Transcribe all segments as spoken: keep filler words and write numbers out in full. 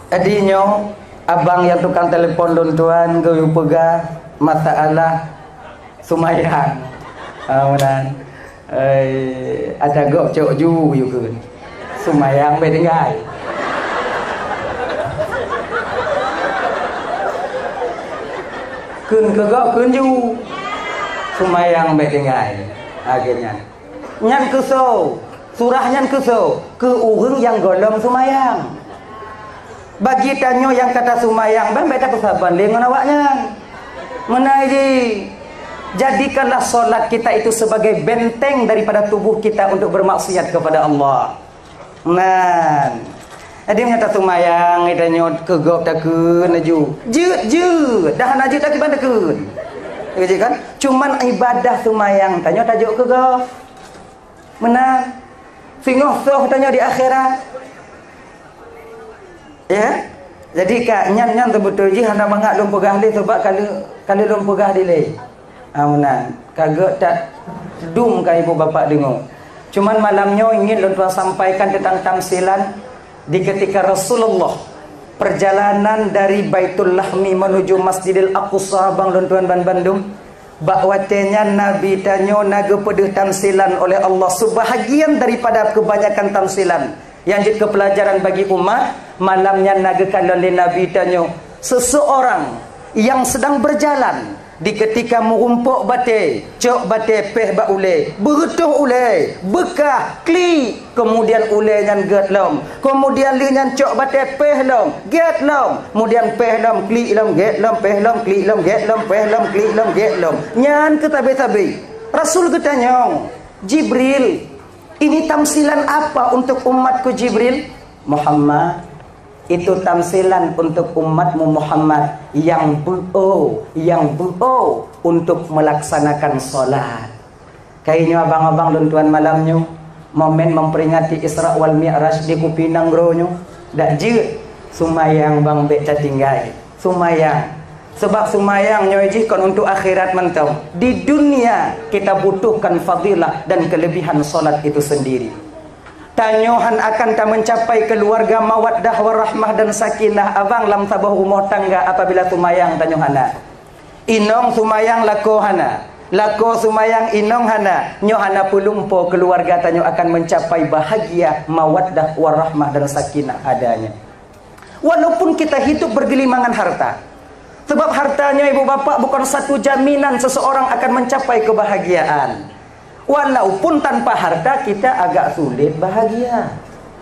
Adinyo abang yang tukang telepon don tuan ke pegah masalah sumayang. Amunan eh ada gok cok ju yu keun. Sumayang be dengai. Keun ke gok keun ju. Sumayang be dengai. Akhirnya nyan keso, surah nyan keso ke urang yang golong sumayang. Bagi tanyo yang kata sumayang bang beta persaban dengan awaknya menaji. Jadikanlah solat kita itu sebagai benteng daripada tubuh kita untuk bermaksiat kepada Allah. Nah, ada yang kata sumayang itanyo kegop takun aju jeut jeut dah aju tak kiban takun gitu kan. Cuman ibadah sumayang tanyo tajuk kegop menang singoh soh tanyo di akhirat. Ya, jadi kak nyan nyan terbetul ji hendak mangak lom pegah le sebab kalau kalau lom pegah di le. Amunan kagak tak dum ka ibu bapak dengar. Cuman malamnya ingin lom tuan sampaikan tentang tamsilan di ketika Rasulullah perjalanan dari Baitul Lahmi menuju Masjidil Aqsa bang lom tuan ban Bandung. Bakwatenya Nabi tanyo naga pedeh tamsilan oleh Allah sebahagian daripada kebanyakan tamsilan. Yang jadi pelajaran bagi umat malamnya nagakan oleh Nabi tanya seseorang yang sedang berjalan di ketika mengumpuk bate cok bate peh ba ule berutuh ule bekah kli kemudian ule nyan get lom kemudian li nyan cok bate peh lom get lom kemudian peh lom kli lom get lom peh lom kli lom get lom peh lom kli lom get lom nyan ketabe-tabe Rasul ketanya Jibril, ini tamsilan apa untuk umatku Jibril? Muhammad, itu tamsilan untuk umatmu Muhammad yang bu'o, yang bu'o untuk melaksanakan solat. Kayaknya abang-abang dan tuan malamnya momen memperingati Isra wal Mi'raj di Kupinang Gronyo dak jeut sumayang bang beca tinggai sumayang. Sebab sumayang nyojihkan untuk akhirat mentau. Di dunia kita butuhkan fadilah dan kelebihan solat itu sendiri. Tanyohan akan tak mencapai keluarga mawaddah warahmah dan sakinah abang lam tabah rumah tangga apabila sumayang tanyohana. Inong sumayang lakohana. Lako sumayang inong hana. Nyohana pulumpo keluarga tanyo akan mencapai bahagia mawaddah warahmah dan sakinah adanya. Walaupun kita hidup bergelimangan harta. Sebab hartanya ibu bapak bukan satu jaminan seseorang akan mencapai kebahagiaan. Walaupun tanpa harta kita agak sulit bahagia.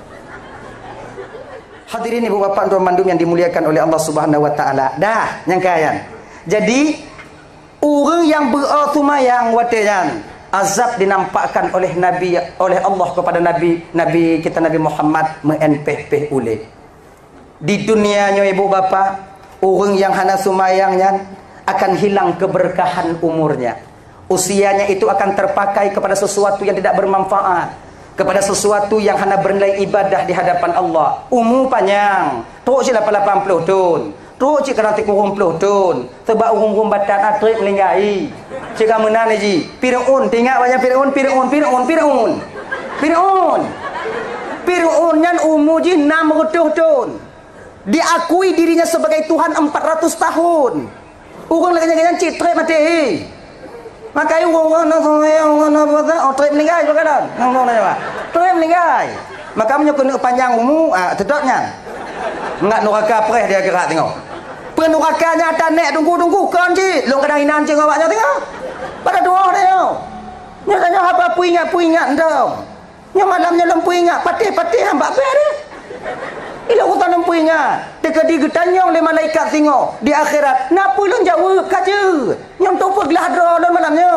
Hadirin ibu bapak tuan mandum yang dimuliakan oleh Allah Subhanahu wa taala. Dah nyangkayan. Jadi orang yang bersumayang wateyan azab dinampakkan oleh Nabi oleh Allah kepada Nabi Nabi kita Nabi Muhammad menpeh ule. Di dunianya ibu bapak orang yang hana sumayangnya akan hilang keberkahan umurnya. Usianya itu akan terpakai kepada sesuatu yang tidak bermanfaat, kepada sesuatu yang hana bernilai ibadah di hadapan Allah. Umur panjang, teruk je lapan puluh tahun, teruk je kena tiga puluh tahun. Sebab urung-urung batat atrip melinggai. Cakap menan ji. Firaun, tengok banyak Firaun, Firaun, Firaun, Firaun. Firaun. Firaun nyan umur je enam ratus tahun. Diakui dirinya sebagai Tuhan empat ratus tahun. Orang lagi jangan citra mati. Maka orang nak orang orang nak buat oh trip meninggal berkadang. Ngomong apa? Trip meninggal. Maka menyokong panjang umur ah tetapnya. Enggak neraka preh dia gerak tengok. Penurakanya ada nek tunggu-tunggu kan ji. Long kadang inan je awaknya tengok. Pada doa dia. Nya tanya apa puingat-puingat ndau. Nya malamnya lempu ingat patih-patih hamba pe dia. Ila utan lempu ingat. Teka digetanyong le malaikat singo di akhirat. Napa lu jawab kaje? Yang tu pergelah dra dan malamnya.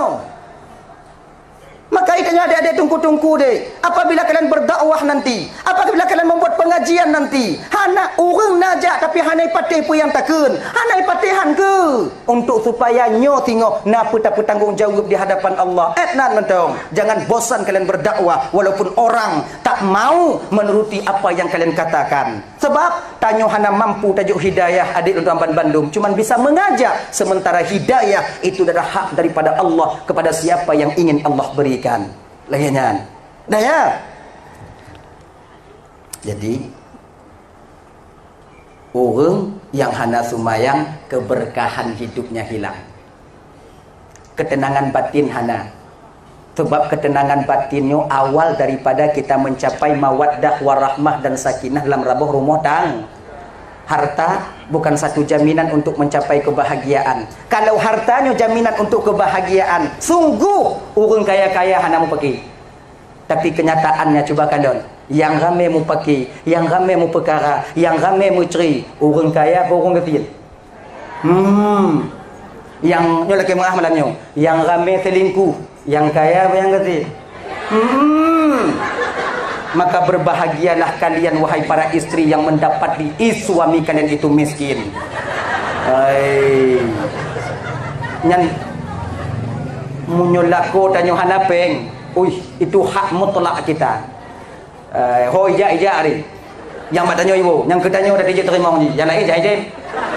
Maka itanya ada-ada tungku-tungku deh. Apabila kalian berdakwah nanti, apabila kalian membuat pengajian nanti, hana orang najak tapi hanai patih pu yang takun. Hanai patihan ke untuk supaya nyo tengok napa tak bertanggung jawab di hadapan Allah. Etnan mentong. Jangan bosan kalian berdakwah walaupun orang tak mau menuruti apa yang kalian katakan. Sebab tanyo hana mampu tajuk hidayah adik untuk Amban Bandung, cuman bisa mengajak, sementara hidayah itu adalah hak daripada Allah kepada siapa yang ingin Allah beri. Kan laginya dah ya. Jadi Orang yang hana sumayang, keberkahan hidupnya hilang. Ketenangan batin hana. Sebab ketenangan batinnya awal daripada kita mencapai mawaddah warahmah dan sakinah dalam rabuh rumah tang. Harta bukan satu jaminan untuk mencapai kebahagiaan. Kalau hartanya jaminan untuk kebahagiaan, sungguh orang kaya-kaya hana mau pergi. Tapi kenyataannya coba kandon, yang ramai mau pergi, yang ramai mau perkara, yang ramai mau ceri, orang kaya apa orang kecil? Hmm. Yang nyolak mengah malamnya, yang ramai selingkuh, yang kaya apa yang kecil? Hmm. Maka berbahagialah kalian wahai para istri yang mendapati suami kalian itu miskin. Hai. Nyan munyolako tanyo hanapeng. Uih, itu hak mutlak kita. Eh, ho ija ija ari. Yang mak tanyo ibu, yang ketanyo dah dia terima ni. Yang lain jai dem.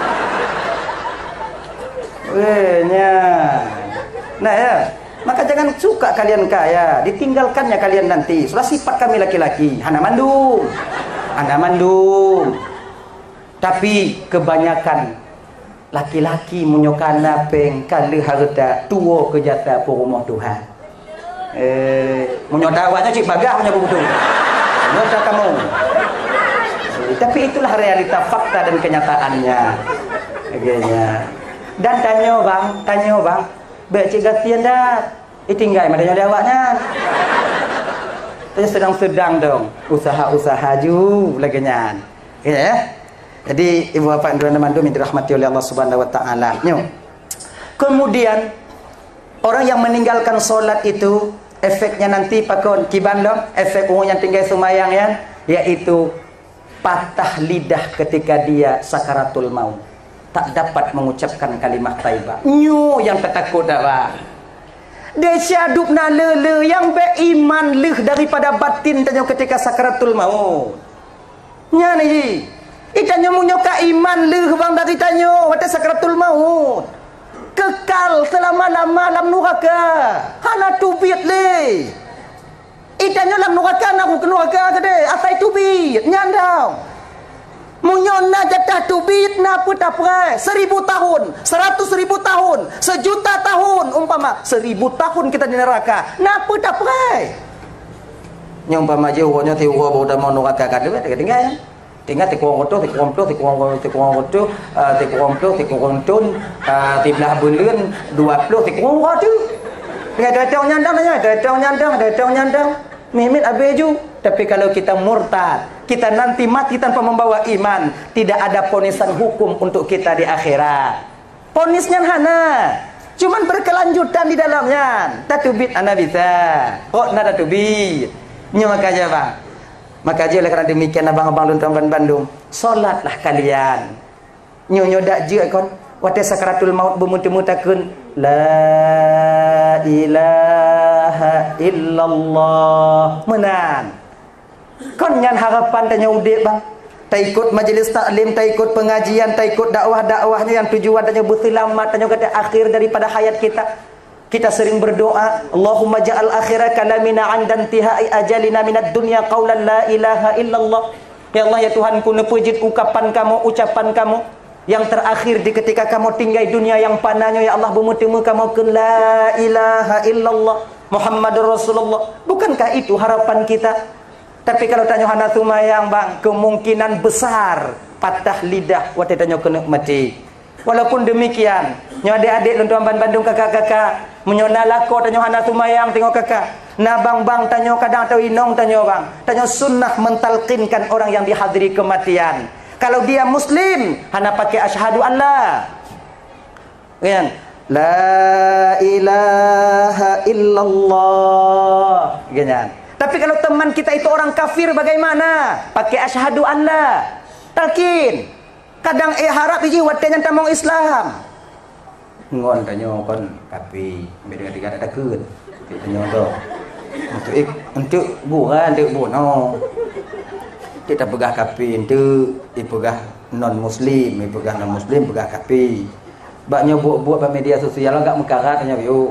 Weh, nya. Nah ya. Maka jangan suka kalian kaya, ditinggalkannya kalian nanti. Sudah sifat kami laki-laki, hana mandum, hana mandum. Tapi kebanyakan laki-laki menyokana peng kali harta tua ke jasa rumah Tuhan. Eh, menyodawanya cik bagah punya betul. Nyoda kamu. Eh, tapi itulah realita fakta dan kenyataannya. Agaknya. Dan tanya bang, tanya bang. Baik cik gatian dah. Itinggai madanya dia awaknya. Tanya sedang-sedang dong. Usaha-usaha ju lagi nyan. Ya. Jadi ibu bapak dan teman-teman minta rahmati oleh Allah Subhanahu wa taala. Kemudian orang yang meninggalkan solat itu efeknya nanti pakon kiban dong. Efek orang yang tinggal semayang ya, yaitu patah lidah ketika dia sakaratul maut. Tak dapat mengucapkan kalimat taibah. Nyu yang ketakut dah. Dia syaduk na lele yang beriman leh daripada batin tanya ketika sakaratul maut. Nya ni. Itanya munyoka iman leh bang dari tanyo waktu sakaratul maut. Kekal selama-lama dalam neraka. Hana tubit le. Itanya dalam neraka nak ke neraka tadi. Asai tubit nyandau. Munyona jatah tubit na putaprai seribu tahun, seratus ribu tahun, sejuta tahun umpama seribu tahun kita di neraka. Na putaprai. Yang umpama je urutnya ti urut udah mau neraka kan dia tinggal ya. Tinggal ti kurang roto, ti kurang plo, ti kurang ti kurang roto, ti kurang plo, ti kurang ton, ti belah bulan dua puluh ti kurang roto. Dengan datang nyandang nya, datang nyandang, datang nyandang. Mimit abeju. Tapi kalau kita murtad, kita nanti mati tanpa membawa iman, tidak ada ponisan hukum untuk kita di akhirat. Ponisnya hana, cuman berkelanjutan di dalamnya. Tatubit ana bisa, kok nada tubit. Nya makanya bang, makanya oleh karena demikian abang-abang dan tuan Bandung, solatlah kalian. Nyonya dak je kon, wate sakaratul maut bumut-mutakun la ilaha illallah menan. Kon nyan harapan tanya udik bang. Tak ikut majlis taklim, tak ikut pengajian, tak ikut dakwah-dakwahnya yang tujuan tanya berselamat, tanya kata akhir daripada hayat kita. Kita sering berdoa, Allahumma ja'al akhira kalamina 'inda intihai ajalina minad dunya qaulan la ilaha illallah. Ya Allah ya Tuhanku, nepujit ucapan kamu, ucapan kamu yang terakhir di ketika kamu tinggal dunia yang panahnya ya Allah bermutemu kamu ke la ilaha illallah Muhammadur Rasulullah. Bukankah itu harapan kita? Tapi kalau tanya hana sumayang bang, kemungkinan besar patah lidah waktu tanya kena mati. Walaupun demikian, nyo adik-adik dan tuan Bandung kakak-kakak, menyona lako tanya hana sumayang tengok kakak. Nah bang-bang tanya kadang atau inong tanya bang, tanya sunnah mentalkinkan orang yang dihadiri kematian. Kalau dia muslim, hana pakai asyhadu Allah. Kan? La ilaha illallah. Ganyan. Tapi kalau teman kita itu orang kafir bagaimana? Pakai asyhadu Allah. Talkin. Kadang eh harap biji watenya tamong Islam. Ngon tanya kon kafir, beda dengan ada takut. Tanya tu. Untuk ik, untuk bukan untuk buno. Kita pegah kafir itu, pegah non muslim, pegah non muslim, pegah kafir. Baknya buat-buat pada media sosial enggak mekarat tanya view.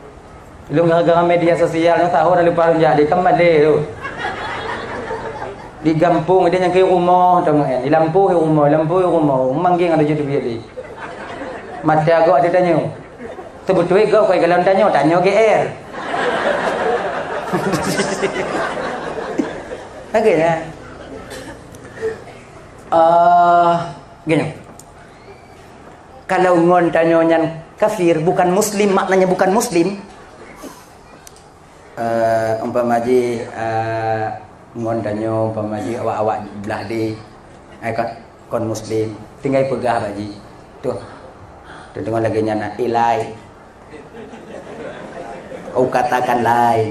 Lu gara-gara media sosial yang tahu dari paling jadi kembali tu. Di kampung dia yang ke rumah tengok kan. Di lampu rumah, lampu rumah. Manggil ada jadi biar dia. Mata agak ada tanya. Sebetul ke kau kalau tanya tanya G R. Okey ya. Uh, gini. Kalau ngon tanya nyan kafir bukan muslim maknanya bukan muslim. Uh, umpama ji uh, ngon tanya umpama ji awak-awak belah di eh kon, kon muslim tinggal pegah baji. Tuh. Tu dengar lagi nyana ilai. Kau katakan lain.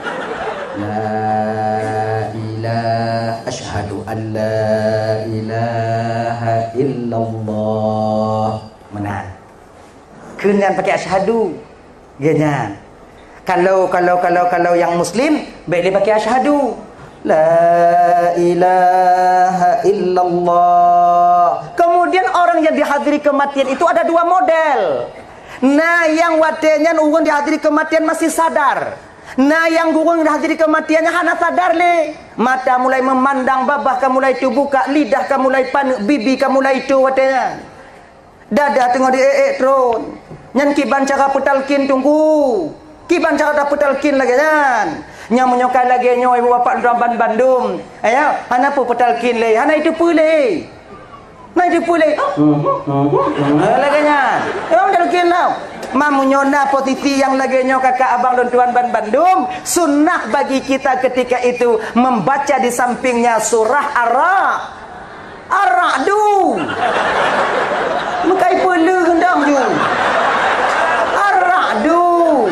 La ilaha asyhadu an la ilaha illallah. Menang. Kenan pakai asyhadu. Genya. Kalau kalau kalau kalau yang muslim baik dia pakai asyhadu. La ilaha illallah. Kemudian orang yang dihadiri kematian itu ada dua model. Nah, yang watenya urang dihadiri kematian masih sadar. Nah, yang gurung dihadiri kematiannya hana sadar le. Mata mulai memandang, babah kamu mulai itu buka, lidah kamu mulai panuk, bibi kamu mulai itu watenya. Dada tengok di ee tron. Nyan kiban cara petalkin tunggu. Kiban cara dah petalkin lagi kan. Yang menyokai lagi nyoy bapak Ramban Bandung. Ayo, hana apa petalkin le? Hana itu pule. Nah itu pule. Lagi nya. Yang petalkin lah. Mamu nyona posisi yang lagi nyo kakak abang dan tuan ban Bandung. Sunnah bagi kita ketika itu membaca di sampingnya surah Ar-Ra. Ar-Ra'du. Mukai pelu gendang ju. Ar-Ra'du.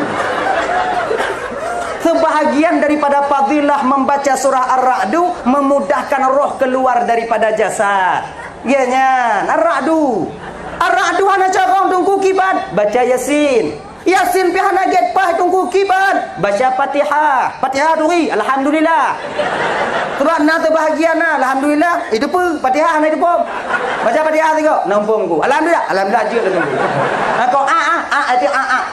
Sebahagian daripada fadilah membaca surah Ar-Ra'du memudahkan roh keluar daripada jasad. Genya, Ar-Ra'du. Ar-Ra'du hana carong tunggu kiban, baca Yasin. Yasin pi hana get pah tunggu kiban, baca Fatihah. Fatihah duri, alhamdulillah. Surah na terbahagiana, alhamdulillah. Itu pun Fatihah hana itu pun. Baca Fatihah tengok, nampung ku. Alhamdulillah, alhamdulillah dia tunggu. Kau a a a itu a a.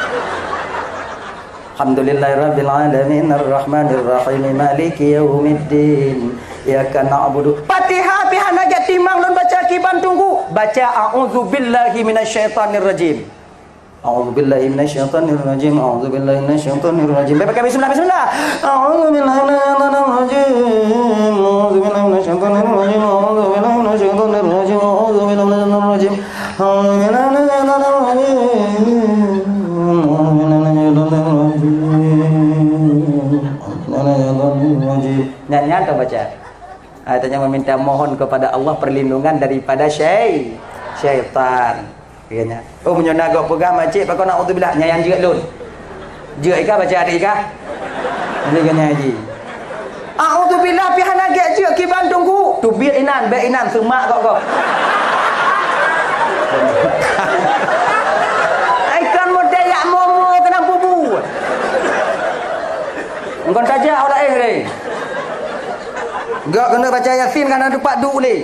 Alhamdulillahirabbil alamin arrahmanir rahim maliki yaumiddin. Iyyaka na'budu. Fatihah pi hana get timang lon baca kiban tunggu. Baca a'udzubillahi minasyaitonir rajim. A'udzubillahi minasyaitonir rajim. A'udzubillahi minasyaitonir rajim. Baca bismillah bismillah. A'udzubillahi minasyaitonir rajim. A'udzubillahi minasyaitonir rajim. A'udzubillahi minasyaitonir rajim. A'udzubillahi minasyaitonir rajim. A'udzubillahi minasyaitonir rajim. Nyanyi atau baca? Artinya meminta mohon kepada Allah perlindungan daripada syai syaitan. Katanya. Oh menyona gak pegang macik pakau nak auzubillah nyayang juga lun. Juga ika baca adik ika. Ini kena haji. Auzubillah pi hana gak je ki Bandung ku. Tu biar inan, biar inan semak kau kau. Ikan model yak momo kena bubu. Engkau saja orang eh ni. Gak kena baca Yasin kan ada pak duk ni.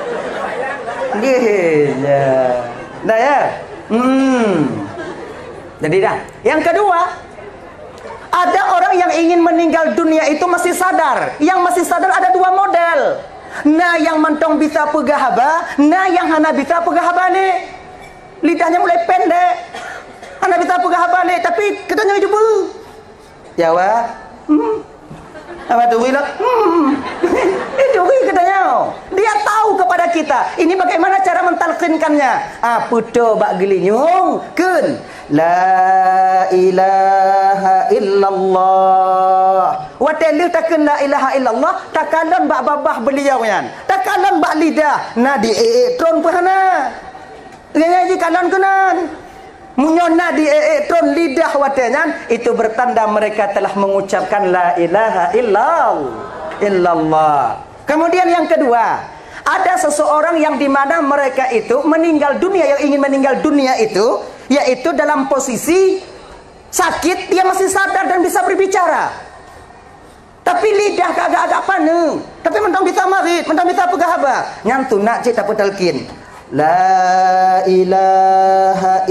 Gila. Dah ya? Hmm. Jadi dah. Yang kedua, ada orang yang ingin meninggal dunia itu masih sadar. Yang masih sadar ada dua model. Nah yang mentong bisa pegah haba, nah yang hana bisa pegah haba ni. Lidahnya mulai pendek. Hana bisa pegah haba ni, tapi katanya hidup. Jawab. Hmm. Apa tu bilang? Hmm. Itu katanya. Dia tahu kepada kita. Ini bagaimana cara mentalkinkannya? Apa tu bak gelinyung? Kun. La ilaha illallah. Watelu takkan la ilaha illallah. Takalan bak babah beliau yan. Takalan bak lidah. Nah di ee tron pahana. Ngaji kalan kenan. Munyona di elektron lidah watenyan itu bertanda mereka telah mengucapkan la ilaha illallah. Kemudian yang kedua, ada seseorang yang dimana mereka itu meninggal dunia, yang ingin meninggal dunia itu yaitu dalam posisi sakit, dia masih sadar dan bisa berbicara. Tapi lidah agak-agak panu, tapi mentang bisa marit, mentang bisa pegah haba. Nyantu nak cita petalkin. La ilaha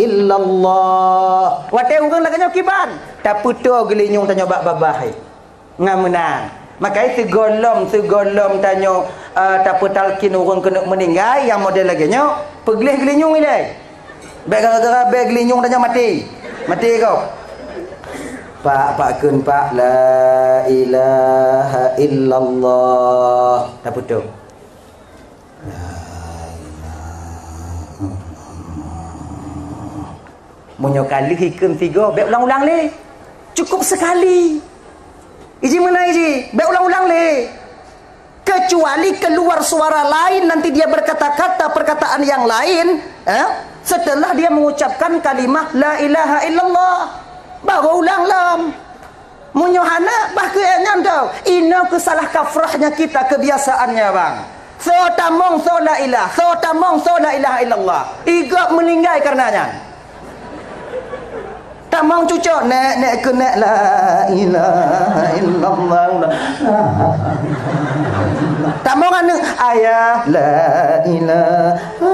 illallah. Wate urang laganya kiban. Tapi tu gelinyung tanya bak babah. Ngamunang. Maka itu golom, tu golom tanya uh, tak talkin orang kena meninggal yang model lagi nyo, pegelih gelinyung ini. Baik gara-gara baik gelinyung tanya mati. Mati kau. Pak pak kun pak la ilaha illallah. Tak putus. Munyo kali hikun tiga, baik ulang-ulang le. Cukup sekali. Iji mana iji? Baik ulang-ulang le. Kecuali keluar suara lain nanti dia berkata-kata perkataan yang lain, eh? Setelah dia mengucapkan kalimah la ilaha illallah. Baru ulang lam. Munyo hana bah ke enyan tau. Ino kesalah kafrahnya kita kebiasaannya bang. So tamong so la ilah, so tamong so la ilaha illallah. Igak meninggal karenanya. Tamang cucuk nek nek ke nek la ilaha illallah. Tamang anu ayah la ilaha.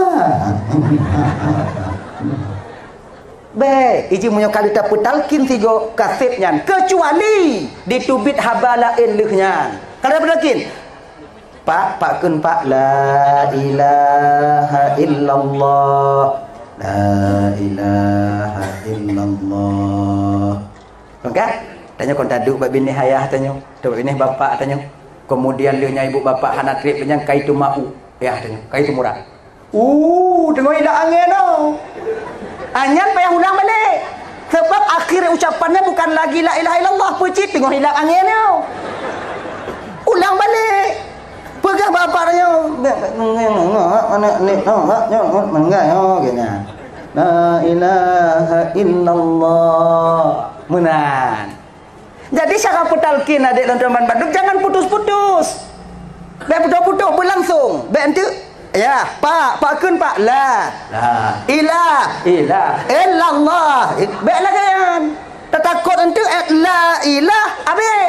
Baik, iji munyo kali tak talkin tiga kaset nyan kecuali ditubit habala eleh nyan. Kalau berlakin Pak pak kun pak la ilaha illallah. La ilaha illallah. Okey? Tanya kon taduk bab bini hayah tanya. Bab bini bapak tanya. Kemudian dia ibu bapak hana trip tanya kai tu mau. Ya tanya, kai tu murah. Uh, tengok hilang angin tau. Anyan payah ulang balik. Sebab akhir ucapannya bukan lagi la ilaha illallah, pucit tengok hilang angin tau. Ulang balik. Pegang bapaknya anak ni nak mengai oh gini. La ilaha illallah. Menan. Jadi cara putalkin adik dan teman Bandung jangan putus-putus. Baik putus-putus berlangsung. Baik nanti ya, pak, pak kun pak la. La ilah ilah illallah. Baik lagi kan. Takut nanti la ilah habis.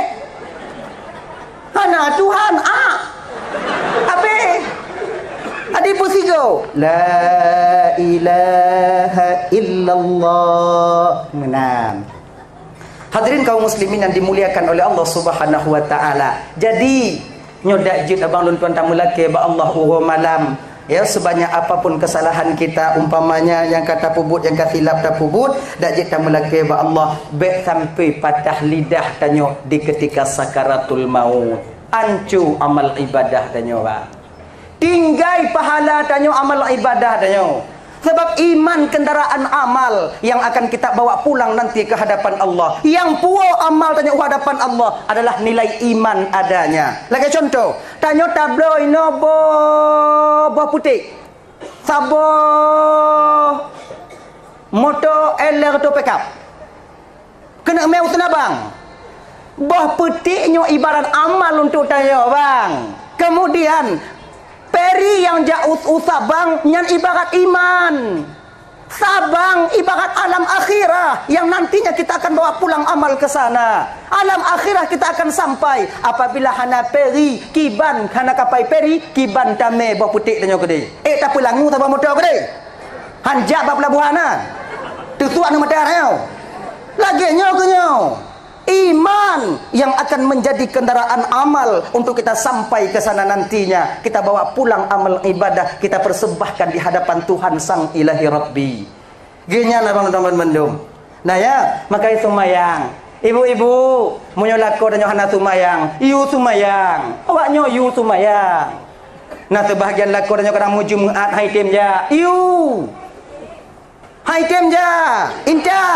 Hana Tuhan ah. Apa? Adi pusigo. La ilaha illallah. Menang. Hadirin kaum muslimin yang dimuliakan oleh Allah Subhanahu wa taala. Jadi nyodak jid abang lun tuan tamu laki ba Allah uhu malam. Ya sebanyak apapun kesalahan kita umpamanya yang kata pubut yang kasilap tak pubut dak jid tamu laki ba Allah baik sampai patah lidah tanya di ketika sakaratul maut. Ancu amal ibadah tanya bang. Tinggai pahala tanya amal ibadah tanya. Sebab iman kendaraan amal yang akan kita bawa pulang nanti ke hadapan Allah. Yang puas amal tanya ke hadapan Allah adalah nilai iman adanya. Lagi contoh, tanya tabloid nobo buah putih. Sabo motor L R to pick up. Kena meu tenabang. Buah petiknya ibarat amal untuk tanya bang. Kemudian peri yang jauh usabang yang ibarat iman. Sabang ibarat alam akhirah yang nantinya kita akan bawa pulang amal ke sana. Alam akhirah kita akan sampai apabila hana peri kiban hana kapai peri kiban tame buah petik tanya gede. Eh tak pulangu tak bawa motor gede. Hanjak bab pelabuhana. Tutuan nama darah. Lagi nyo ke nyo. Iman yang akan menjadi kendaraan amal untuk kita sampai ke sana nantinya. Kita bawa pulang amal ibadah, kita persembahkan di hadapan Tuhan Sang Ilahi Rabbi. Ginilah bang-bang mendung. Nah ya, makanya sumayang. Ibu-ibu, munyo lako dan Yohana sumayang. Iu sumayang. Awaknya iu sumayang. Nah sebahagian lako dan Yohana Jumat hai tim ja. Iu. Hai tim ja. Inta.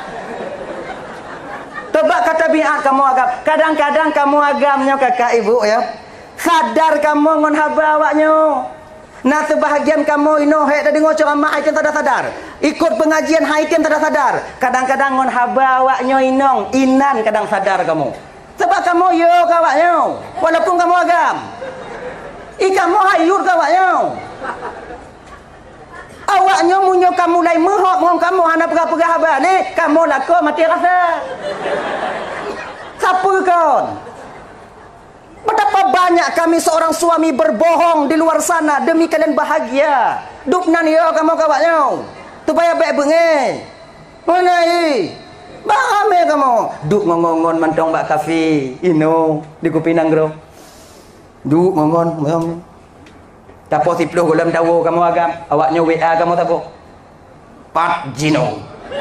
Tebak kata biat kamu agam. Kadang-kadang kamu agamnya kakak ibu ya. Sadar kamu ngon haba awaknya. Nah sebahagian kamu ino hek dah dengar ceramah haitin tak sadar. Ikut pengajian haitin tak sadar. Kadang-kadang ngon haba awaknya inong. Inan kadang sadar kamu. Sebab kamu yo kawaknya. Walaupun kamu agam. I kamu hayur kawaknya. Awaknya munyo kamu lai mehok ngong kamu hana pegah-pegah haba ni kamu lako mati rasa. Siapa kon? Betapa banyak kami seorang suami berbohong di luar sana demi kalian bahagia. Dupnan yo kamu kawaknya. Supaya baik bengai. Mana i? Bame kamu. Duk ngongon mantong bak kafe. Ino di Kupinang Gro. Duk ngongon, ngong. Tapo tiploh golem dawo kamu agam. Awaknya W A kamu tapo. Pat Jino.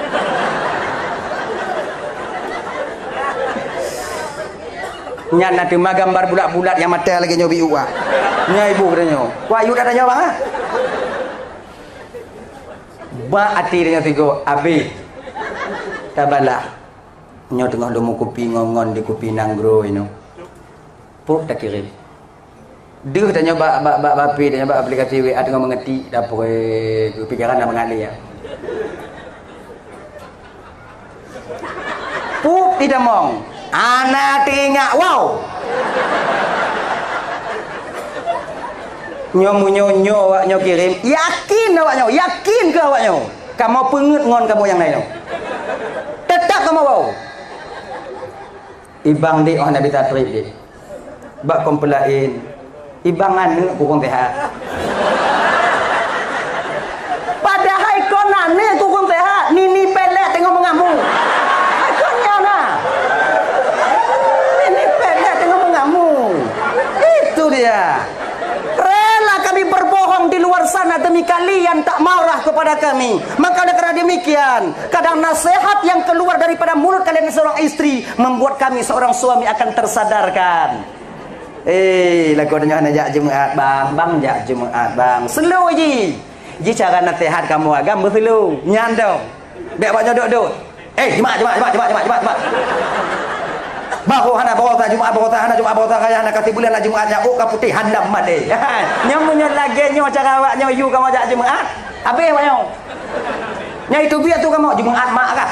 Nyan ada mah gambar bulat-bulat yang mata lagi nyobi uak. Nya ibu katanya. Wah, ayu katanya bang ah. Ba ati dengan tigo abi. Tabalah. Nyo tengah demo kopi ngongon di Kupinang Gro ino. Puk tak kirim. Duh tanya ba ba ba bapi tanya ba aplikasi W A tengah mengerti dapur pikiran nak mengalir ya. Puk tidak mong. Anak tinggal wow. Nyomu nyonyo awaknya kirim. Yakin awaknya, yakin ke awaknya? Kamu pengut ngon kamu yang lain. Tetap kamu wow. Ibang di oh Nabi Tatrib di. Bak komplain. Ibang anu kurang sehat. Padahal konane kurang sehat. Nini pelek tengok mengamuk. Akhirnya nah. Nini pelek tengok mengamuk. Itu dia. Rela kami berbohong di luar sana demi kalian tak marah kepada kami. Maka karena demikian, kadang nasihat yang keluar daripada mulut kalian seorang istri membuat kami seorang suami akan tersadarkan. Eh, lagu adanya nak Jumaat bang, bang jak Jumaat bang. Slow je. Ji cara nasihat kamu agam berselu. Nyandong. Dek banyak duduk-duduk. Eh, Jumaat, Jumaat, Jumaat, Jumaat, Jumaat, Jumaat. Bahu hana bawa tak Jumaat bawa tak hana Jumaat bawa tak kaya hana kasih bulan nak Jumaatnya oh ka putih handam made. Nyamunya lagi nyo cara awaknya you kamu jak Jumaat. Habis banyak. Nya itu biar tu kamu Jumaat mak kah?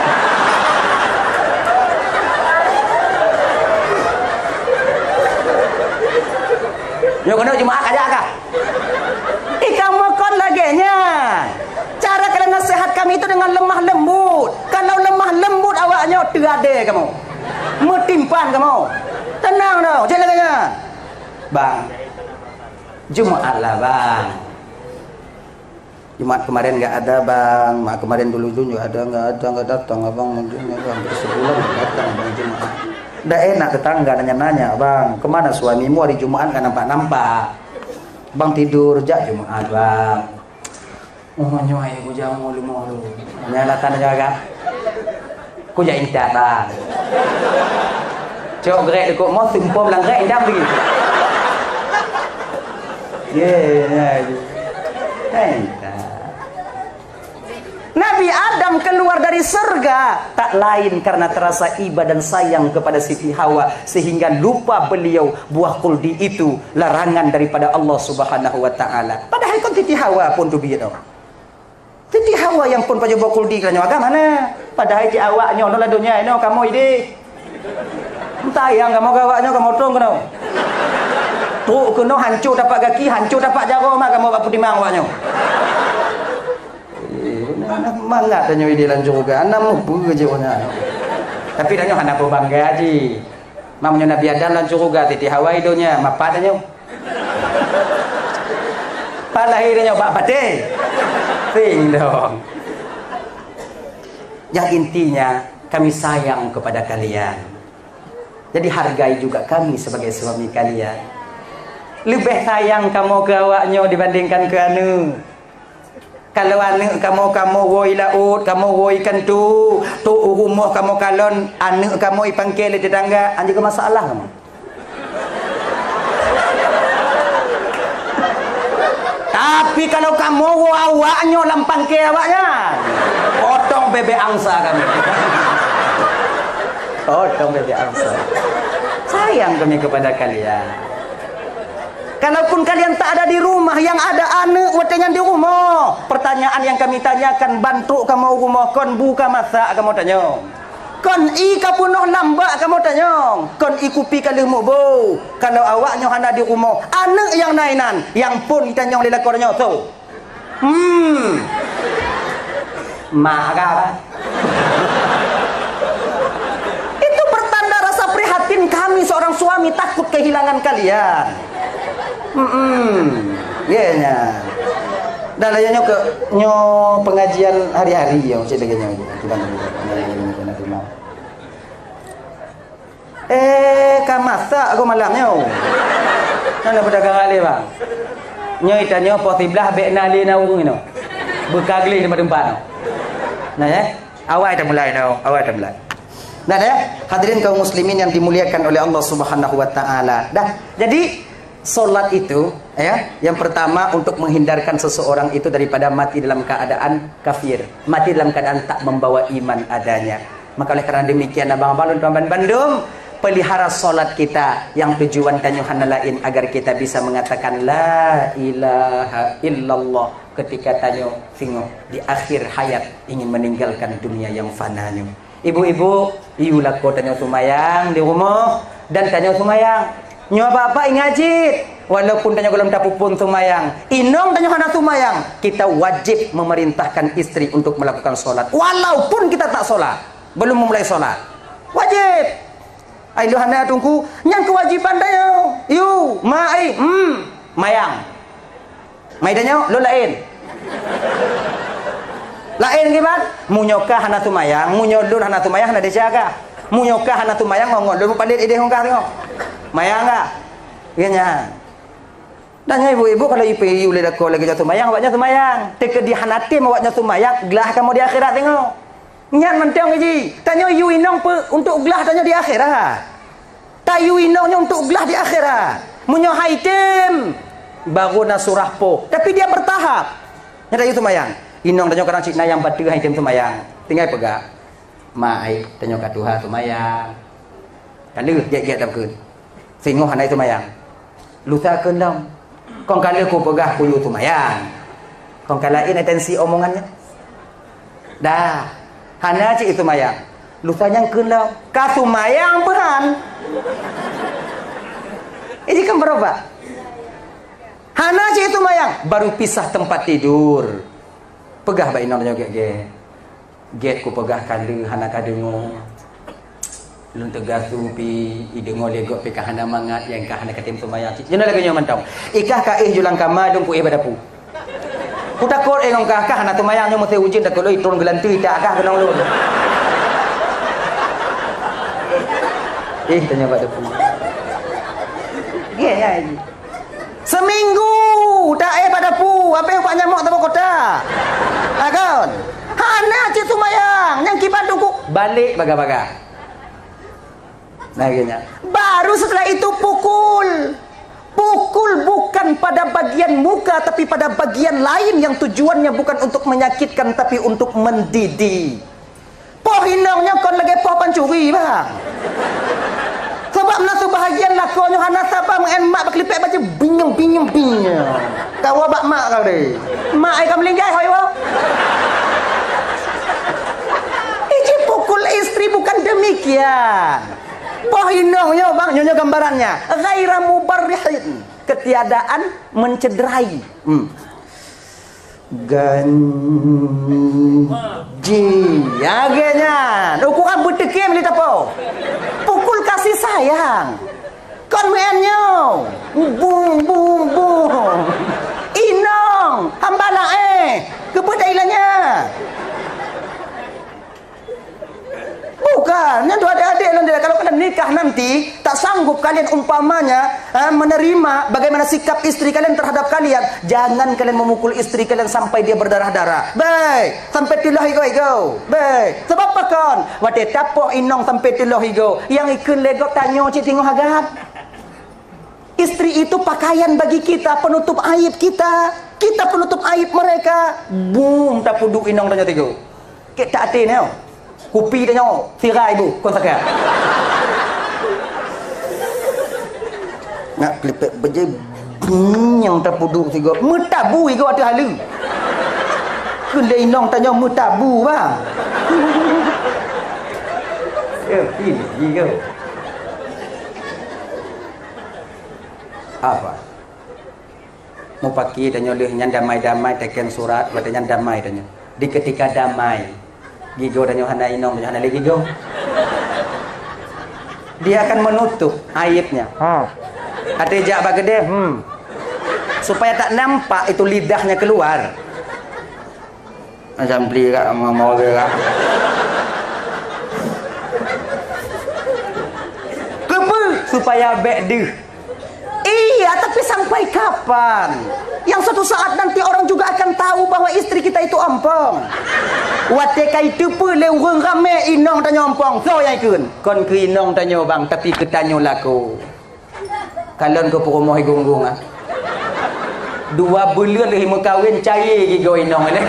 Yo kena Jumaat aja kah? Ih kamu kon lagi nya. Cara kalian nasihat kami itu dengan lemah lembut. Kalau lemah lembut awaknya terade kamu. Metimpan kamu. Tenang dong, jalan kaya. Bang. Jumaat lah bang. Jumaat kemarin enggak ada bang. Mak kemarin dulu juga ada enggak ada enggak datang abang mungkin hampir sebulan enggak datang bang Jumaat. Dah enak tetangga nanya-nanya bang, kemana suamimu hari Jumaat kan nampak-nampak. Bang tidur jak Jumaat bang. Oh nyoy aku jamu limo lu. Nyalakan jaga. Ku jak intat bang. Cok grek kok mau simpom lang grek indam lagi. Ye, yeah. Nabi Adam keluar dari surga tak lain karena terasa iba dan sayang kepada Siti Hawa sehingga lupa beliau buah kuldi itu larangan daripada Allah Subhanahu wa taala. Padahal kan Siti Hawa pun tu biar. Siti Hawa yang pun pada buah kuldi kerana agama mana? Padahal ci awaknya no la dunia no kamu ide. Entah yang kamu awaknya kamu tong kena. Tu kena hancur dapat kaki, hancur dapat jaro mak kamu apa dimang awaknya. Anak mangat tanya ide lancur juga. Anak mau je punya. Tapi tanya anak apa bangga aji. Mamanya Nabi Adam lancur juga Siti Hawa idonya, mapat tanya. Palahir tanya bak pate. Ting dong. Yang intinya kami sayang kepada kalian. Jadi hargai juga kami sebagai suami kalian. Lebih sayang kamu ke awaknya dibandingkan ke anu. Kalau anak kamu kamu woi laut, kamu woi ikan tu, tu rumah kamu kalon, anak kamu ipangkel di tetangga, anjing ke masalah kamu. Tapi kalau kamu wo awaknya lampang ke awaknya, potong bebek angsa kami. Potong bebek angsa. Sayang kami kepada kalian. Kalaupun kalian tak ada di rumah, yang ada anak watenya di rumah. Pertanyaan yang kami tanyakan, bantu kamu rumah kon buka masak kamu tanya. Kon i kapunoh lambak kamu tanya. Kon i kupi kali mubo. Kalau awaknya ada di rumah, anak yang nainan, yang pun ditanya oleh lakornya tu. Hmm. Mak apa? Itu pertanda rasa prihatin kami seorang suami takut kehilangan kalian. Hmm, ya nya. Dah lah nyo ke nyo pengajian hari-hari yo, saya dengannya. Eh, kan masak aku malamnya. Nana pedagang ali bang. Nyoi tanya posiblah be nali na urung ino. Bekagli di tempat no. Nah ya, awal dah mulai no, awal dah mulai. Nah ya, hadirin kaum muslimin yang dimuliakan oleh Allah Subhanahu wa taala. Dah, jadi solat itu ya, yang pertama untuk menghindarkan seseorang itu daripada mati dalam keadaan kafir, mati dalam keadaan tak membawa iman adanya. Maka oleh kerana demikian abang-abang dan tuan-tuan Bandung, pelihara solat kita yang tujuan tanyuhan lain agar kita bisa mengatakan la ilaha illallah ketika tanyo singo di akhir hayat ingin meninggalkan dunia yang fananya. Ibu-ibu, iulah kau tanyo sumayang di rumah dan tanyo sumayang. Nyo apa-apa ingajit. Walaupun tanyo belum tapupun sumayang, inong tanyo hana sumayang, kita wajib memerintahkan istri untuk melakukan solat. Walaupun kita tak solat, belum memulai solat, wajib. Ai lu hana tungku, yang kewajiban tanyo. Yu, mai, hmm, mayang. Mai tanyo, lu lain. Lain gimana? Munyoka hana sumayang, munyodun hana sumayang hana dijaga. Munyoka hana sumayang ngongol, lu pandit ide hongkah tengok. Mayang enggak? Iya. Tanya ibu-ibu kalau ibu boleh dak lagi jatuh mayang, awaknya sumayang. Teka di hanatim awaknya sumayang, gelah kamu di akhirat tengok. Nyan mentang ji. Tanya yu inong untuk gelah tanya di akhirat. Tayu inongnya untuk gelah di akhirat. Munyo haitim baru na surah po. Tapi dia bertahap. Nyata yu sumayang. Inong tanya orang Cina yang batu haitim sumayang. Tinggal pegak. Mai tanya kat Tuhan sumayang. Kalau get-get dak keun. Singo hanai sumayang. Lusa keun dong. Kong kala ku pegah kuyu sumayang. Kong kala in atensi omongannya. Dah. Hana cik itu mayang. Lusanya keun dong. Ka sumayang peran. Ini kan berapa? Hana cik itu mayang. Baru pisah tempat tidur. Pegah ba inong tanya get-get. Get ku pegah kala hana kadengo. Lun tegasu pi idengo legok pi kahana mangat yang kahana katim sumayang. Jena lagi nyo mantau. Ikah ka eh julang kama dong pu eh badapu. Ku takut eh ngong kah kahana sumayang nyo mesti ujin takut loi turun gelanti tak kah kenong lu. Eh tanya badapu. Ge ya ini. Seminggu tak eh badapu, apa yang pak nyamuk tamu kota. Akon. Hana cik sumayang yang kibat dungku balik baga-baga. Nah, gini. Baru setelah itu pukul. Pukul bukan pada bagian muka tapi pada bagian lain yang tujuannya bukan untuk menyakitkan tapi untuk mendidih. Poh inongnya kon lagi poh pancuri bang. Sebab nasu bahagian lakonyo hana sapa mengemak baklipek baca binyong binyong binyong. Kau bak mak kau deh. Mak ai kam linggai hoi wau. Iji pukul istri bukan demikian. Poh inongnya bang, nyonya gambarannya ghaira mubarrihin, ketiadaan mencederai. hmm. Ganji agenya ukuran butekim li tapo pukul kasih sayang kon menyo bung bung bung inong hambala eh kebudailannya. Bukan, yang dua adik-adik kalau kalian nikah nanti tak sanggup kalian umpamanya eh, menerima bagaimana sikap istri kalian terhadap kalian, jangan kalian memukul istri kalian sampai dia berdarah-darah. Baik, sampai tilah higo higo. Baik, sebab apa kon? Wate tapo inong sampai tilah higo. Yang ikut legok tanyo cik tengok hagap. Istri itu pakaian bagi kita, penutup aib kita. Kita penutup aib mereka. Boom, tak puduk inong tanyo tigo. Kita hati ni. Kupi dia nyawa, tirai ibu, kau sakit. Nak klipet beje yang terpuduk tiga. Metabu igo ada halu. Kena inong tanya metabu bang. Eh, ini igo. Apa? Mau pakai tanya leh nyan damai-damai teken surat, katanya damai tanya. Di ketika damai gigo dan Yohana inong dan Yohana lagi gigo, dia akan menutup aibnya. Ha. Ada jak bagede, hmm. supaya tak nampak itu lidahnya keluar. Macam beli kat mau ke kak. supaya bedeh. Iya, tapi sampai kapan? Yang suatu saat nanti orang juga akan tahu bahwa istri kita itu ompong. Watekai itu pun leweng rame inong tanya ompong. So yang ikun. Kon ke inong tanya bang, tapi ke tanya laku. Kalian ke rumah gunggung ah. Dua bulan lagi mau kahwin cair gigo inong ini.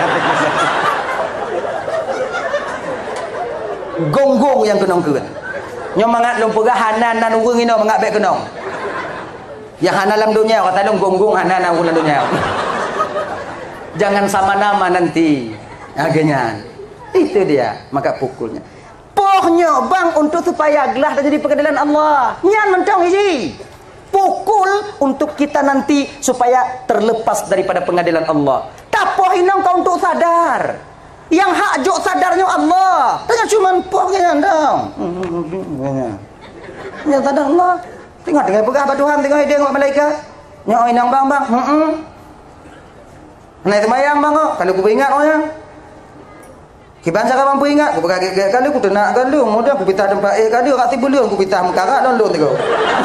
Gonggong yang kenong kun. Nyom mangat lom pegah hanan nan urang ino mangak bek kenong. Yang hana dalam dunia kata dong gonggong hana dalam dunia. Jangan sama nama nanti. Agaknya. Itu dia maka pukulnya. Pohnya bang untuk supaya gelah terjadi pengadilan Allah. Nyan mencong hiji. Pukul untuk kita nanti supaya terlepas daripada pengadilan Allah. Tapoh inang kau untuk sadar. Yang hak jok sadarnya Allah. Tanya cuma pohnya dong. Yang sadar Allah. Tengok tengok pegah pada Tuhan, tengok dia tengok malaikat. Nyok inang bang bang. Heeh. Naik semayang bang kok. Kalau ku ingat oh yang. Kiban cara mampu ingat, ku pakai gaya kali ku tenak kali, kemudian ku pitah tempat eh kali kat tibu leung ku pitah mekarak don leung tengok.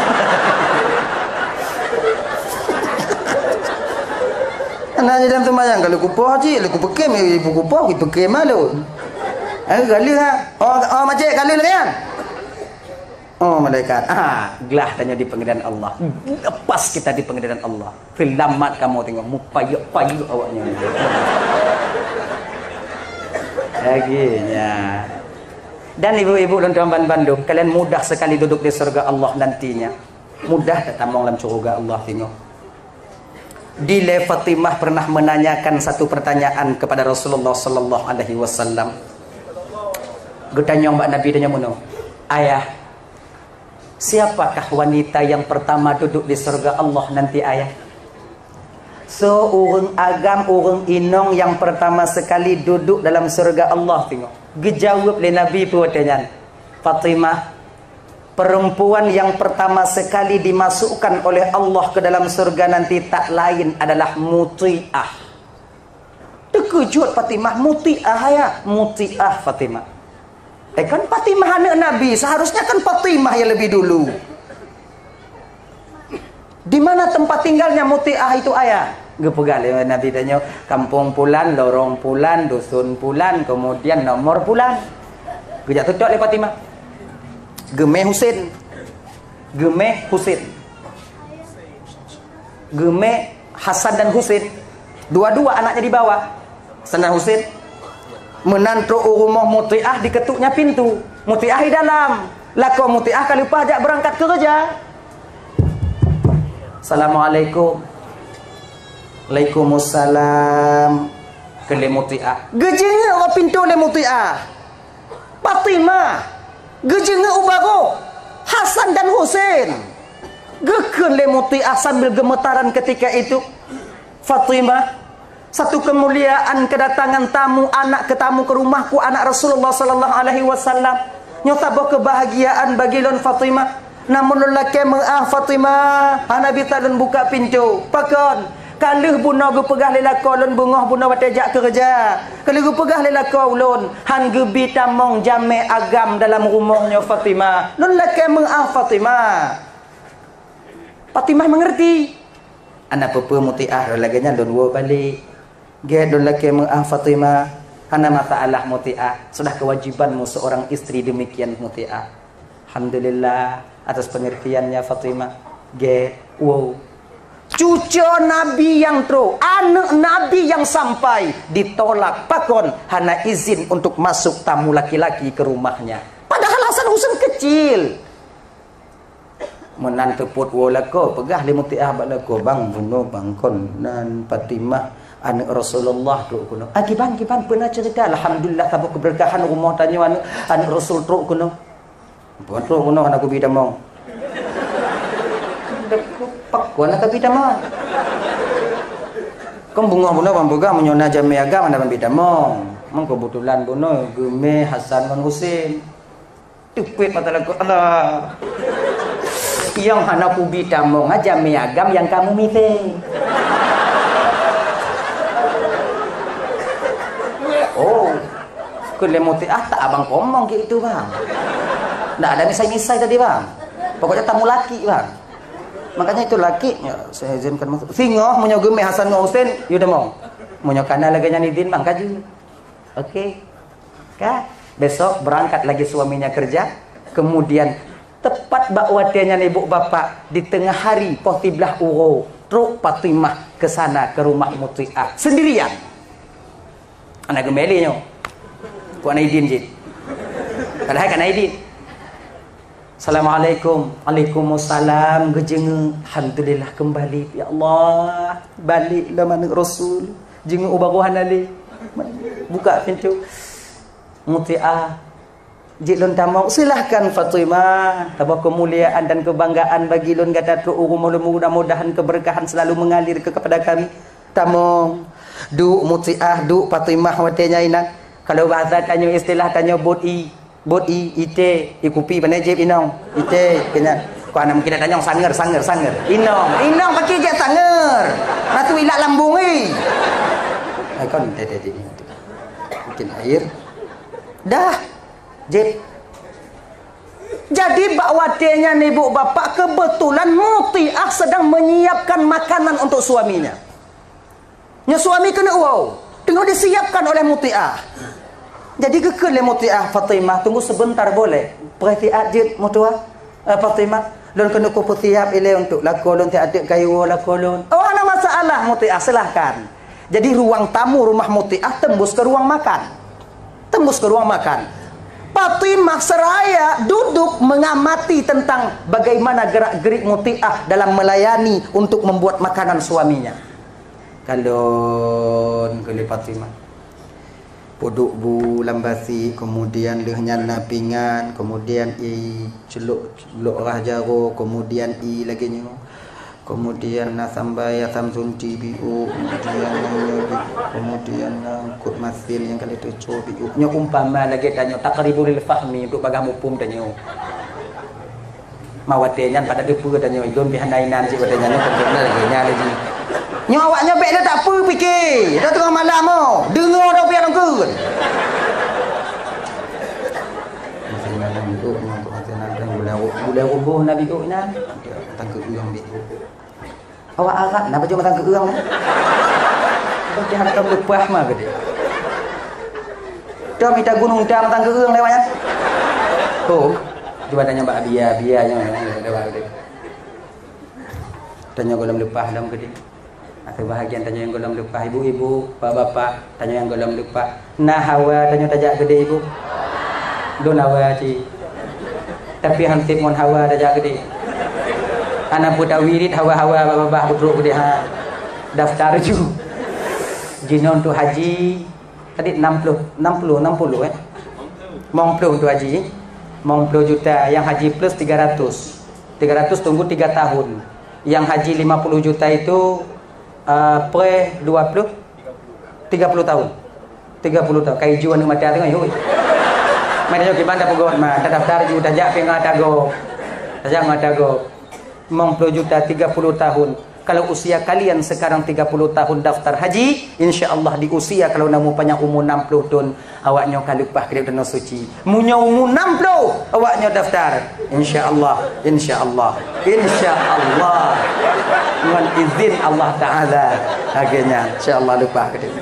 Ana dalam semayang kalau ku poh ji, ku pekem ibu ku poh, ku pekem malu. Eh kali ha. Oh oh macam kali kan. Oh malaikat, ah, gelah tanya di pengadilan Allah. Lepas kita di pengadilan Allah. Filamat kamu tengok, mupayuk-payuk awaknya. Laginya. Dan ibu-ibu dan tuan-tuan Bandung, kalian mudah sekali duduk di surga Allah nantinya. Mudah datang dalam surga Allah tengok. Dile Fatimah pernah menanyakan satu pertanyaan kepada Rasulullah sallallahu alaihi wasallam. Getanya mbak Nabi tanya mono. Ayah, siapakah wanita yang pertama duduk di surga Allah nanti ayah? So urang agam urang inong yang pertama sekali duduk dalam surga Allah tengok. Gejawab oleh Nabi pertanyaan. Fatimah, perempuan yang pertama sekali dimasukkan oleh Allah ke dalam surga nanti tak lain adalah muti'ah. Terkejut Fatimah, muti'ah ya, muti'ah Fatimah. Eh kan Fatimah anak Nabi, seharusnya kan Fatimah yang lebih dulu. Di mana tempat tinggalnya muti'ah itu ayah? Gepegal ya Nabi tanya, kampung pulan, lorong pulan, dusun pulan, kemudian nomor pulan. Gejak tutup oleh Fatimah. Gemeh Husin. Gemeh Husin. Gemeh Hasan dan Husin. Dua-dua anaknya dibawa. Hasan dan Husin. Menantu rumah muti'ah diketuknya pintu. Muti'ah di dalam. Lako muti'ah kali pajak berangkat kerja. Assalamualaikum. Waalaikumsalam. Ke le muti'ah. Gejengnya orang pintu le muti'ah. Fatimah. Gejengnya ubago. Hasan dan Husin. Geken le muti'ah sambil gemetaran ketika itu. Fatimah. Satu kemuliaan kedatangan tamu anak ke tamu ke rumahku anak Rasulullah sallallahu alaihi wasallam. Nyotabah kebahagiaan bagi lon Fatimah. Namun lelaki mengah Fatimah, Nabi tak buka pintu. Pakon. Kalau buna gu pegah lelaki lon bungah buna watejak kerja. Kalau gu pegah lelaki lon han gebi tamong jame agam dalam rumahnya Fatimah. Lon lelaki mengah Fatimah. Fatimah mengerti. Anak pepe muti'ah laginya lon wo balik. Ge lon lelaki mengah Fatimah. Hana masalah muti'ah. Sudah kewajibanmu seorang istri demikian muti'ah. Alhamdulillah atas pengertiannya Fatimah. Ge wow. Cucu Nabi yang tru, anak Nabi yang sampai ditolak pakon hana izin untuk masuk tamu laki-laki ke rumahnya. Padahal Hasan Husain kecil. Menantu put wolako pegah li muti'ah balako bang bunuh bangkon nan Fatimah anak Rasulullah tu kuno. Ah kiban kiban pernah cerita alhamdulillah tabuk keberkahan rumah tanya anak anak Rasul tu kuno. Buat tu kuno anak ku bidamong. Pakuan nak bida mah. Kau bunga bunga bambuga menyona jami agama ada bida mong. Mong kebetulan buno Geme Hasan dan Husin. Tupit mata lagu Allah. Yang hana ku bida mong aja agam yang kamu mite. Oh. Kulemoti ah tak abang komong gitu bang. Ndak ada misai-misai tadi bang. Pokoknya tamu laki bang. Makanya itu laki, ya, saya izinkan masuk. Singoh munyo gemeh Hasan ngau Husain, you dah mau. Munyo kana lagi nyanidin bang kaju. Oke. Okay. Kah? Besok berangkat lagi suaminya kerja, kemudian tepat bak watianya ibu bapak di tengah hari potiblah uro, truk Fatimah ke sana ke rumah Muti'ah sendirian. Anak gemelinya. Ku anaidin jid. Padahal kan aidin. Assalamualaikum. Waalaikumsalam. Gejeng. Alhamdulillah kembali. Ya Allah, baliklah mana Rasul. Jeng ubaguhan ali. Buka pintu. Muti'ah. Jik lun tamau, silahkan Fatimah. Tabah kemuliaan dan kebanggaan bagi lun kata tu mudah-mudahan keberkahan selalu mengalir ke kepada kami. Tamau. Du Muti'ah, du Fatimah watenya inak. Kalau bahasa tanya istilah tanya bodi. Bodi ite ikupi panajib inong. Ite kena ko anam kita tanya sanger sanger sanger. Inong, inong pakai je sanger. Ratu ilak lambung eh. Ai kon tete ini. Mungkin air. Dah. Jep. Jadi bak watenya ni ibu bapak kebetulan Muti'ah sedang menyiapkan makanan untuk suaminya. Nya suami kena wow. Tengok disiapkan oleh Muti'ah. Jadi kekele Muti'ah Fatimah tunggu sebentar boleh. Perhatian jep mutua uh, Fatimah. Lun kena ku siap ile untuk lakolun ti adik kayu lakolun. Oh ada masalah Muti'ah silahkan. Jadi ruang tamu rumah Muti'ah tembus ke ruang makan. Tembus ke ruang makan. Fatimah seraya duduk mengamati tentang bagaimana gerak-gerik Muti'ah dalam melayani untuk membuat makanan suaminya. Kalau kali Fatimah poduk bu lambasi, kemudian lehnya napingan, kemudian i celuk celuk rah jaro, kemudian i lagi nyo, kemudian nasambaya samsun cibiu, kemudian nyobi, kemudian kut masil yang kali tu cobi nyo umpama lagi tanyo takribul fahmi untuk bagamu pum tanyo mawatenya pada depu tanyo idon bihanainan si watenya nyo kena lagi nya lagi nyo awaknya bek dah tak apa fikir dah tengah malam mo dengar dah pian angkut masih malam itu untuk masih nanti boleh boleh rubuh nabi ukna tangkap uyang bi awak Arab nak baju matang ke urang kan? Bagi hantam lepah mah gede. Dah minta gunung dah matang ke urang lewatnya. Oh, cuba tanya mbak Bia, Bia nya lewat gede. Tanya golem lepah dalam gede. Atau bahagian tanya yang golem lepah ibu-ibu, bapak-bapak, tanya yang golem lepah. Nah hawa tanya tajak gede ibu. Don hawa ci. Tapi hansip mon hawa tajak gede. Anak budak wirid hawa-hawa babah budruk dia ha. Daftar ju. Jinon tu haji tadi enam puluh enam puluh enam puluh eh. enam puluh tu haji. enam puluh juta yang haji plus tiga ratus. tiga ratus tunggu tiga tahun. Yang haji lima puluh juta itu uh, pre dua puluh tiga puluh tahun. tiga puluh tahun kai juan mata tengah yoi. Mai dah gimana pogon mah daftar ju tajak pengat tago. Tajak matago. enam puluh juta tiga puluh tahun. Kalau usia kalian sekarang tiga puluh tahun daftar haji, insya-Allah di usia kalau namu panjang umur enam puluh tahun, awaknya kalupah ke tanah suci. Munyo umur enam puluh, awaknya daftar. Insya-Allah, insya-Allah, insya-Allah. Dengan izin Allah Taala, akhirnya insya-Allah lupa ke dia.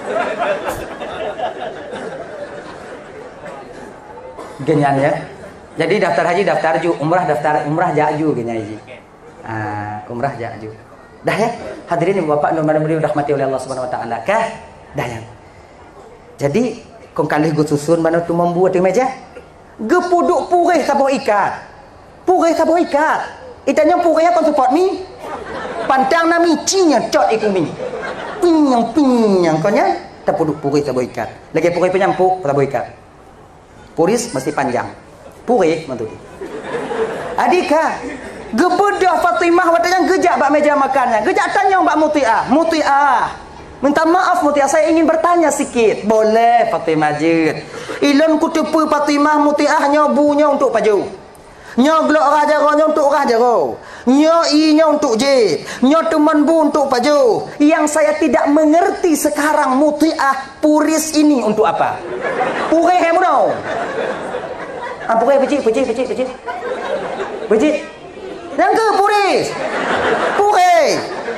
Genyan ya. Jadi daftar haji daftar ju, umrah daftar umrah jaju genyan haji. Ah, umrah jaju. Dah ya, hadirin ibu bapak nomor beliau rahmati oleh Allah Subhanahu wa taala kah? Dah ya. Jadi kong kalih go susun mana tu membuat di meja. Gepuduk purih sabuh ikat. Purih sabuh ikat. Itanya purihnya kon support mi. Pantang na micinya cot iku mi. Pinyang pinyang konya tapuduk purih sabuh ikat. Lagi purih penyampuk sabuh ikat. Puris mesti panjang. Purih mantu. Adika gebedah Fatimah watanya gejak bak meja makannya. Gejak tanya Mbak Muti'ah. Muti'ah, minta maaf Muti'ah, saya ingin bertanya sikit. Boleh Fatimah jid. Ilon ku tepu Fatimah Muti'ah nyobunya untuk paju. Nyo glok raja ro untuk raja ro. Nyo i-nya untuk jid. Nyo teman bu untuk paju. Yang saya tidak mengerti sekarang Muti'ah puris ini untuk apa? Purih he mudo. Ah purih pecik pecik pecik pecik. Pecik. Yang ke puris. Puris.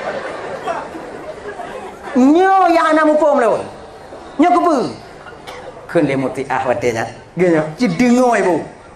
Nyo yang anak mupom lawan. Nyo ke pu. Kun dia mutiah watenya. Gini, cidengo ibu.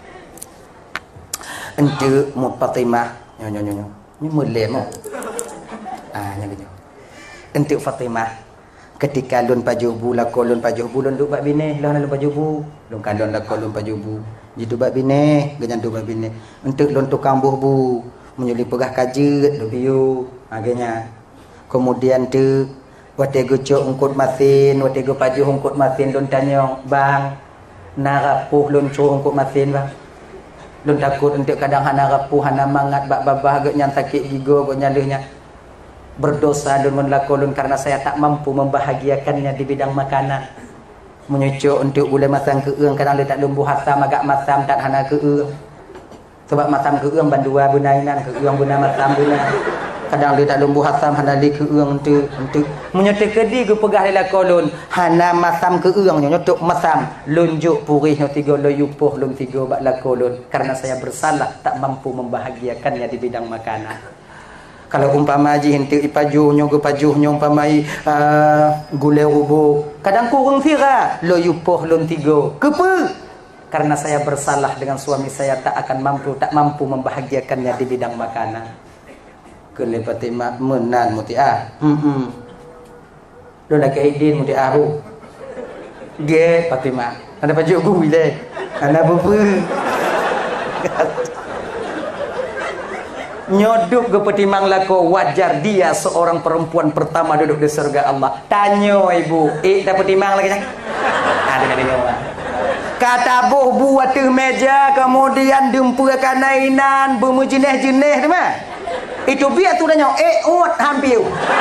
Ente mut Fatimah. Nyo nyo nyo nyo. Ni mulem. Ah, nyo gitu. Ente Fatimah. Ketika lun pajubu lako lun pajubu lun duk bak bine, lun lun pajubu. Lun kandon lako lun pajubu. Jitu bak bine, ganyan duk bak bine. Ente lun tukang buh bu. Menyuli pegah kajet do biu. Agaknya. Kemudian tu wate gucuk ungkut masin, wate gu pajuh ungkut masin lun tanyong, bang. Narapuh lun cu ungkut masin bang. Lun takut untuk kadang hana rapuh hana mangat bak babah agaknya sakit gigo go nyalehnya. Berdosa lun menlako lun karena saya tak mampu membahagiakannya di bidang makanan. Menyucuk untuk boleh masang keung kadang dia tak lumbuh hasam agak masam tak hana keung. Sebab masam keung bandua benainan keung bena masam bena. Kadang dia tak lumbuh hasam hana li keung untuk untuk menyucuk kedi gu pegah lila kolun hana masam keung nyucuk masam lunjuk purih no tiga loyupuh lun tiga bak la kolun karena saya bersalah tak mampu membahagiakannya di bidang makanan. Kalau umpama haji hentik ipajuh nyo go pajuh nyo umpamai uh, gulai rubuk kadang kurang sira loyupuh lun tiga kepe karena saya bersalah dengan suami saya tak akan mampu tak mampu membahagiakannya di bidang makanan. Kele Fatimah menan mutiah. Hmm. Lo nak keidin mutiah ru. Ge Fatimah. Ada pajuk gu ile. Ana bepu. Nyoduk ke petimang lako wajar dia seorang perempuan pertama duduk di surga Allah. Tanyo ibu, eh tak petimang lagi kan? Ada ada dia. Kata buh buat tu meja kemudian dempur kanainan bermujenih-jenih tu mah. Itu biar tu dah nyok eh uat hampir.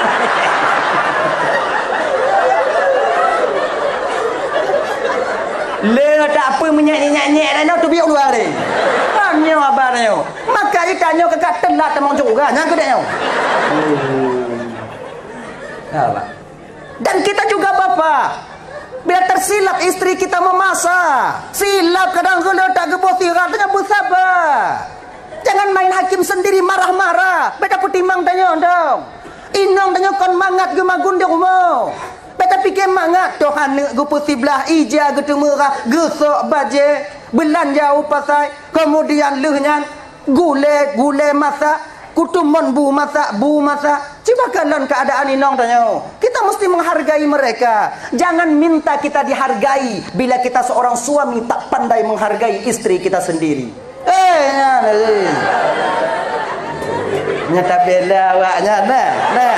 Le tak apa menyanyi-nyanyi dah tu biar luar ni. Tanya abangnya. Maka dia tanya ke kat telat temang juga. Nyang ke dia. Apa? Dan kita juga bapa. Bila tersilap isteri kita memasak, silap kadang kala tak gebos tirat tengah bersabar. Jangan main hakim sendiri marah-marah. Beta petimang tanya dong. Inong tanya kon mangat ge magun di rumah. Beta fikir mangat Tuhan ne ge pusiblah ija ge temurah gesok baje belanja upasai kemudian lehnya gule gule masak kutumon bu masak bu masak. Coba kalian keadaan inong tanya. Kita mesti menghargai mereka. Jangan minta kita dihargai bila kita seorang suami tak pandai menghargai istri kita sendiri. Eh, nah, nah. Nyata bela awaknya nah. Nah.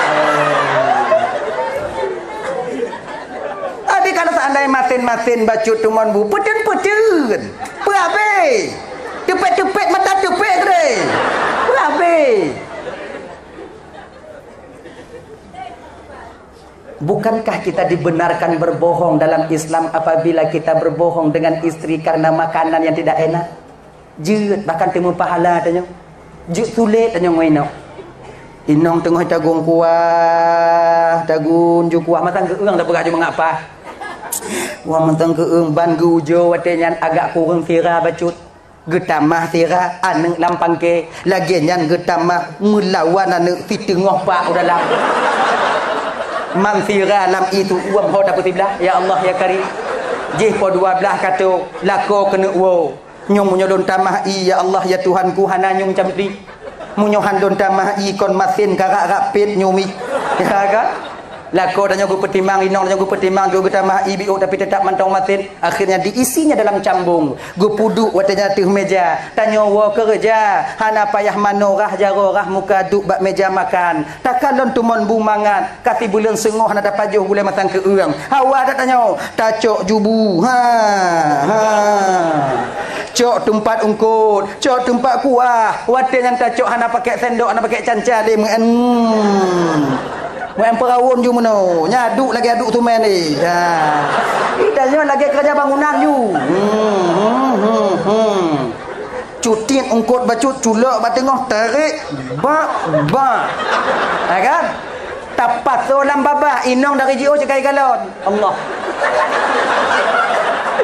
Adi kalau seandainya masin-masin bacut tumon bu, peden-peden. Berabe. Tepet-tepet mata tepet deh. Berabe. Bukankah kita dibenarkan berbohong dalam Islam apabila kita berbohong dengan istri karena makanan yang tidak enak? Jut bahkan temu pahala tanya. Jut sulit tanya ngoino. Inong tengah tagung kuah, tagun ju kuah matang keung tak beraju mengapa. Wah matang keung ban gu ujo watenya agak kurang sira bacut. Getamah sira aneng lampang ke lagi nyan getamah melawan ane fitengah pak udah lam. Man sira lam itu uam ho dapat belah. Ya Allah ya Karim. Jih po dua belah kata lako kena wo. Nyong menyolon tamah i ya Allah ya Tuhanku hana nyong macam ni. Munyohan don tamah i kon masin karak rapit nyomi. Ya kan? Lako dan nyogu petimang inong dan nyogu petimang juga tamah i biu tapi tetap mantong masin. Akhirnya diisinya dalam cambung. Gu puduk watanya tuh meja. Tanyo wo kerja. Hana payah manorah jarorah muka duk bak meja makan. Takalon tumon bumangan. Kasih bulan sengoh hana dapat juh boleh matang ke urang. Hawa dak tanyo. Tacok jubu. Ha. Ha. Cok tempat ungkut, cok tempat kuah. Wate yang tak cok hana pakai sendok, hana pakai canca dia mengen. Mengen perawon ju meno. Nyaduk lagi aduk tu men ni. Ha. Idanya lagi kerja bangunan ju. Hmm, hmm, hmm, hmm. Cutin ungkut bacut culak ba tengah tarik ba ba. Ha kan? Tapat solam babah inong dari J O cekai galon. Allah.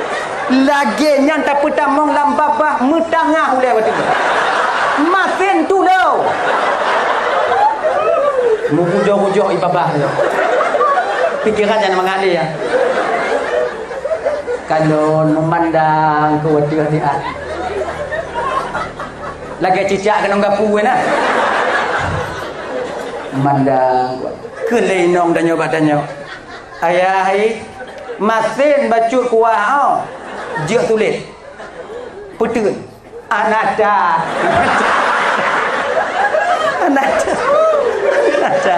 Lagi yang tak petamong lam babah metangah oleh waktu tu. Masin tu Mengujung-ujung ibabah tu. Pikiran jangan mengalir ya. Kalau memandang ke wajah dia. Lagi cicak kena gapu kan. Memandang ke lenong dan nyoba tanya. Ayah hai masin bacut kuah au. Dia tulis. Petun. Anada. Anada. Anada.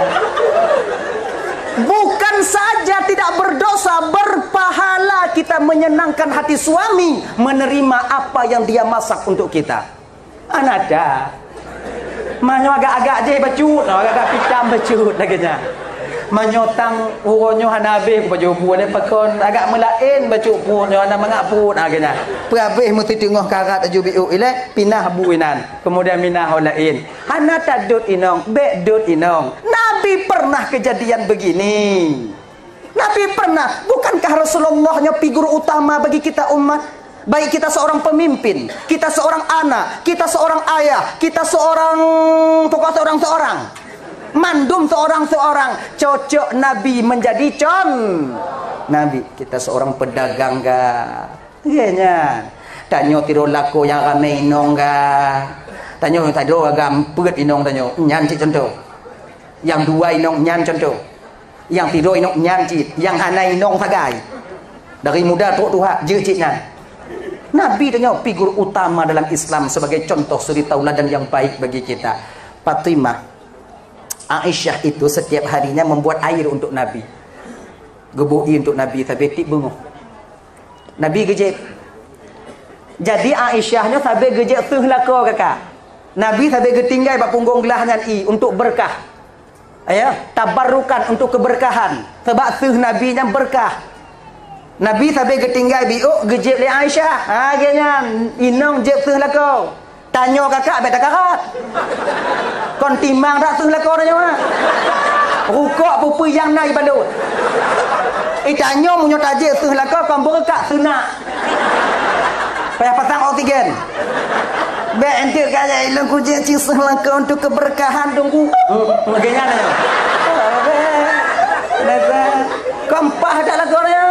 Bukan saja tidak berdosa, berpahala kita menyenangkan hati suami, menerima apa yang dia masak untuk kita. Anada. Manyo agak-agak je bacut, agak-agak pitam bacut laginya. Menyotang uronyo hanabe baju buah dia pakon agak melain baju punyo hana mangaput agaknya. Perabih mesti tengah karat aju biu ile pinah buinan. Kemudian minah lain. Hana tadut inong, bedut inong. Nabi pernah kejadian begini. Nabi pernah, bukankah Rasulullahnya figur utama bagi kita umat? Baik kita seorang pemimpin, kita seorang anak, kita seorang ayah, kita seorang pokok seorang seorang. Mandum seorang-seorang cocok Nabi menjadi con Nabi. Kita seorang pedagang ga kayaknya tanyo tiro lako yang ramai inong ga tanyo tado agam peut inong tanyo nyan cik contoh yang dua inong nyan contoh yang tido inong nyan cik yang hana inong sagai dari muda tok tuha je cik nyan. Nabi tanyo figur utama dalam Islam sebagai contoh suri tauladan yang baik bagi kita. Fatimah Aisyah itu setiap harinya membuat air untuk Nabi. Gebui untuk Nabi sampai tik bengok. Nabi gejek. Jadi Aisyahnya sampai gejek seuh lako kakak. Nabi sampai getinggai bak punggung gelahnya i untuk berkah. Ya, tabarrukan untuk keberkahan. Sebab seuh Nabi nya berkah. Nabi sampai getinggai biuk gejek le Aisyah. Ha genya inong jek seuh lako. Tanya kakak bet karat. Kon timang dak seuh lako dah nyawa. Rukuk pupu yang nai balut. Eh tanya munyo tajik seuh lako kon berkak sunak. Payah pasang oksigen. Bet entik kaya ilmu kucing cing seuh lako untuk keberkahan tunggu. Maganya dah. Nasa kompah dak lako dah.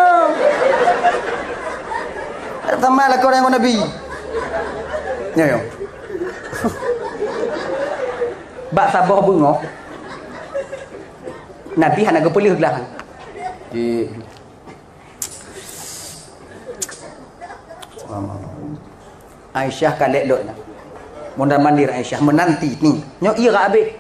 Tambah lako yang Nabi. Yo yo. Bak sabah bengok Nabi hana gepelih gelah di Aisyah kalek dok na mondar mandir Aisyah menanti ni nyok ira abih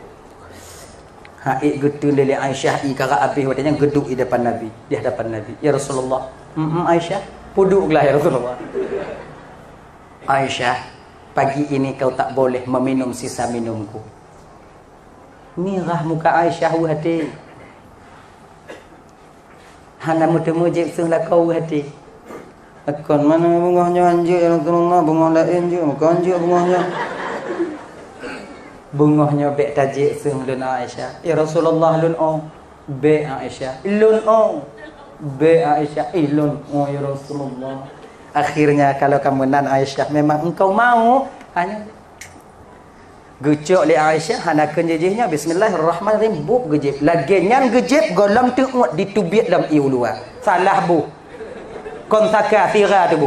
haik getun lele Aisyah i kara abih wadanya geduk di depan Nabi di hadapan Nabi ya Rasulullah mm Aisyah puduklah ya Rasulullah. Aisyah pagi ini kau tak boleh meminum sisa minumku. Mirah muka Aisyah hati. Hana mutemu-mujib seuh lakau hati. Akon mana bungahnya anjir ya Rasulullah, bungah lain je, muka anjir bungahnya. Bungahnya bek tajik seuh lun Aisyah. Ya Rasulullah lun oh, bek Aisyah. Lun oh, bek Aisyah. Ilun oh ya Rasulullah. Akhirnya kalau kamu nan Aisyah memang engkau mau hanya gecok le Aisyah hana kenjejihnya bismillahirrahmanirrahim bub gejep lagi nyan gejep golam tengok ditubit dalam iulua salah bu kon saka tira tu bu.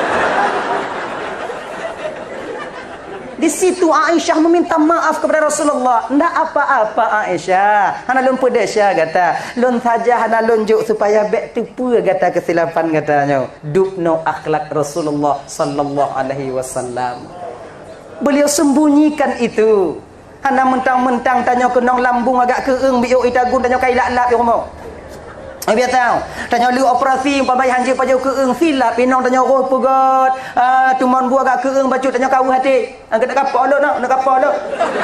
Di situ Aisyah meminta maaf kepada Rasulullah. Ndak apa-apa Aisyah. Hana lun pedesya kata. Lun saja hana lunjuk supaya bek tupu kata kesilapan katanya. Dubno akhlak Rasulullah sallallahu alaihi wasallam. Beliau sembunyikan itu. Hana mentang-mentang tanya kenong lambung agak keeng biuk itagun tanya kai lak-lak yomo. Biar tahu. Tanya lu operasi umpamai hanjir pajau keeng silap pinong tanya roh pegat. Ah tuman buah agak keeng bacu tanya kau hati. Angkat nak kapal lo nak, nak kapal lo.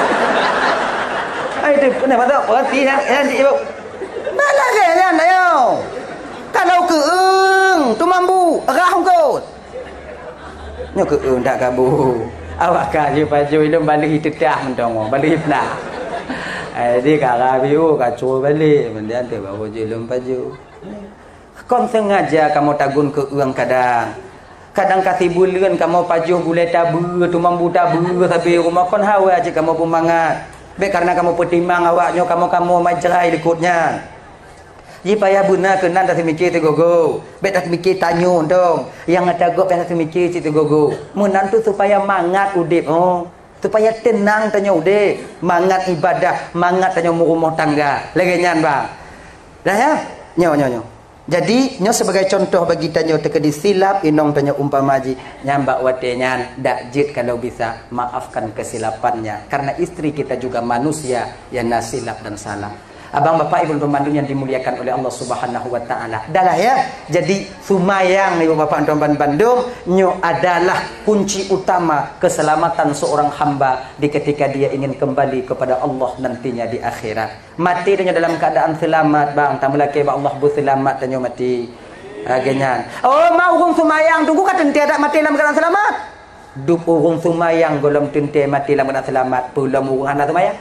Ai tu kena patut operasi hanjir ibu. Malah kan ayo. Kalau keeng tumambu rah kau. Nyo keeng dak kabu. Awak kaji baju itu balik tetah mentong, balik nah. Jadi kalau biu kacau balik, kemudian tu bawa jelum baju. Kau sengaja kamu tagun ke uang kadang, kadang kasih bulan kamu pajuh bulai tabu, tu mampu tabu tapi rumah kon hawa aja kamu pemangat. Be karena kamu pertimbang awaknya kamu-kamu mai cerai likutnya. Ji payah buna kenan tak mikir tu gogo. Be tak mikir tanyo dong. Yang ada gop tak mikir situ gogo. Munan tu supaya mangat udip oh. Supaya tenang tanyo udip, mangat ibadah, mangat tanyo rumah tangga. Lagi nyan bang. Dah ya? Nyo nyo nyo. Jadi nyo sebagai contoh bagi tanyo tekedi silap inong tanyo umpamaji nyambak watenyan dak jid kalau bisa maafkan kesilapannya karena istri kita juga manusia yang nasilap dan salah. Abang bapak ibu pemandu yang dimuliakan oleh Allah Subhanahu wa taala. Adalah ya. Jadi sumayang ibu bapak dan Bandung nyo adalah kunci utama keselamatan seorang hamba di ketika dia ingin kembali kepada Allah nantinya di akhirat. Mati dia dalam keadaan selamat bang. Tamu laki Allah bu selamat tanyo mati. Agenyan. Oh mau urung sumayang tunggu kat tenti ada mati dalam keadaan selamat. Dup urung sumayang golong tenti mati dalam keadaan selamat. Pulang urung anak sumayang.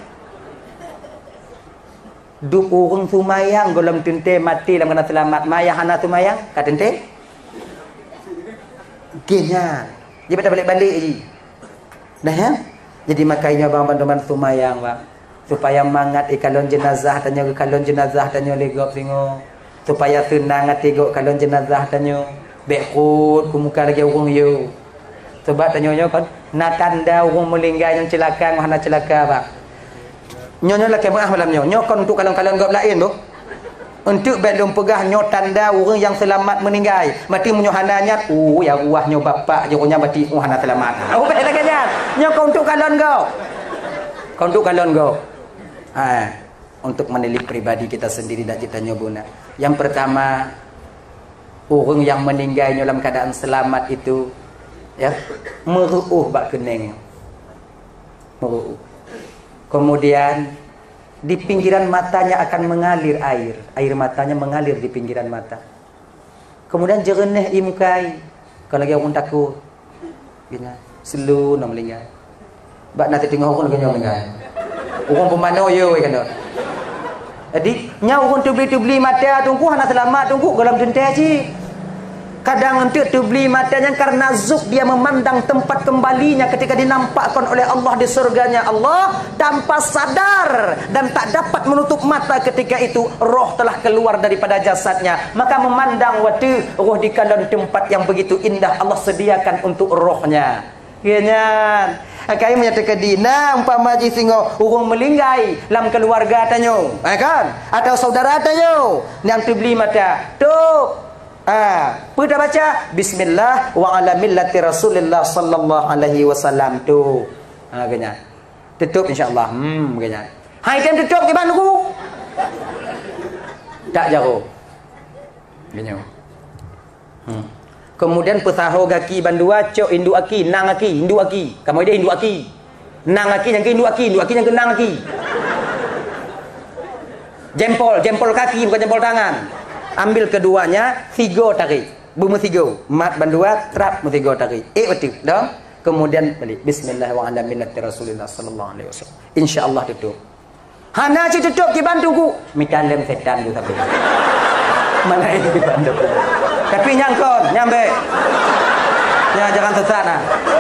Dup urung sumayang golong tente mati dalam kena selamat maya hana sumayang kat tente genya dia pada balik-balik je dah ya. Jadi makanya bang bantuan sumayang bang supaya mangat ikalon jenazah tanya ke kalon jenazah tanya legop singo supaya senang hati gok kalon jenazah tanya bekut ku muka lagi urung yo sebab tanya yo kan nak tanda urung melinggai yang celaka hana celaka bang. Nyonya laki muah malam nyo. Nyo kon untuk kalon-kalon gop lain tu. Untuk belum pegah nyo tanda orang yang selamat meninggal. Mati munyo hananya, oh ya ruah nyo bapak je nya mati oh hana selamat. Oh baik lagi kan. Nyo kon untuk kalon gop. Kon untuk kalon gop. Ha, untuk menilik pribadi kita sendiri dan kita nyobuna. Yang pertama, orang yang meninggal nyo dalam keadaan selamat itu ya, meruuh bak keneng. Meruuh. Kemudian di pinggiran matanya akan mengalir air. Air matanya mengalir di pinggiran mata. Kemudian jernih di mukai. Kalau lagi orang takut. Gina, selu nak melingkai. Bak nanti tengok orang lagi melingkai. Orang pemano yo kan. Jadi nya orang tu beli-beli mata tunggu hana selamat tunggu dalam jentai ji. Kadang untuk tu beli matanya karena zuk dia memandang tempat kembalinya ketika dinampakkan oleh Allah di surganya Allah tanpa sadar dan tak dapat menutup mata ketika itu roh telah keluar daripada jasadnya maka memandang waktu roh di kalon tempat yang begitu indah Allah sediakan untuk rohnya. Kenyan akai menyatakan dina umpama ji singo urung melinggai dalam keluarga tanyo kan atau saudara tanyo yang tu beli mata tu ah, pada baca bismillah wa ala millati Rasulillah sallallahu alaihi wasallam tu. Ha kena. Tutup insya-Allah. Hmm kena. Hai tem tutup ke ban aku. Tak jauh. Kena. Hmm. Kemudian pesaho gaki bandua cok indu aki, nang aki, indu aki. Kamu dia indu aki. Nang aki yang ke indu aki, indu aki yang ke nang aki. Jempol, jempol kaki bukan jempol tangan. Ambil keduanya, tiga tarik. Bumi tiga. Mat bandua, trap tiga tarik. Eh betul. Dah. Kemudian balik. Bismillahirrahmanirrahim. Rasulullah sallallahu alaihi wasallam. Insya-Allah tutup. Hana ci tutup ki bantuku. Mikan lem setan tu tapi. Mana ini di bantu. Tapi nyangkon, nyambe. Ya jangan sesat nah.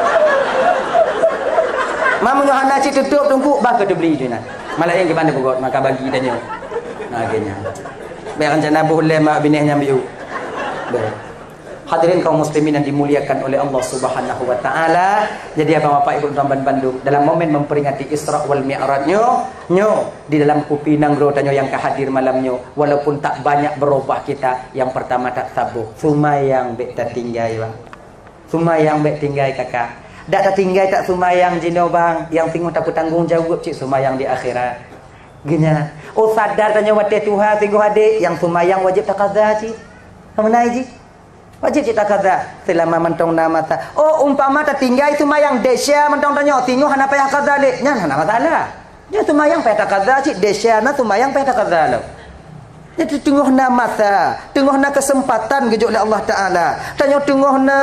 Mamu hana ci tutup tunggu bah ke beli tu nah. Malah yang ki bantu buat maka bagi danyo. Nah akhirnya. Biar rencana boleh mak binihnya biu. Hadirin kaum muslimin yang dimuliakan oleh Allah Subhanahu wa taala. Jadi apa Bapak Ibu Tuan Bandung dalam momen memperingati Isra wal Mi'raj nyo, nyo di dalam kupinang rotanyo yang kehadir malamnyo walaupun tak banyak berubah kita, yang pertama tak sabuh. Sumayang bek tak tinggai bang. Sumayang bek tinggai kakak. Dak tak tinggai tak sumayang jino bang, yang tengok tak bertanggung jawab cik sumayang di akhirat. Gina. Oh sadar tanya wate Tuhan tengok adik yang sumayang wajib takazah cik. Mana ji? Wajib cik takazah selama mentong nama ta. Oh umpama tak tinggal sumayang desya mentong tanya tengok hana payah takazah dek. Nya hana masalah. Dia sumayang payah takazah cik desya na sumayang payah takazah lo. Jadi tengok na masa, tengok na kesempatan gejuk oleh Allah Taala. Tanya tengok na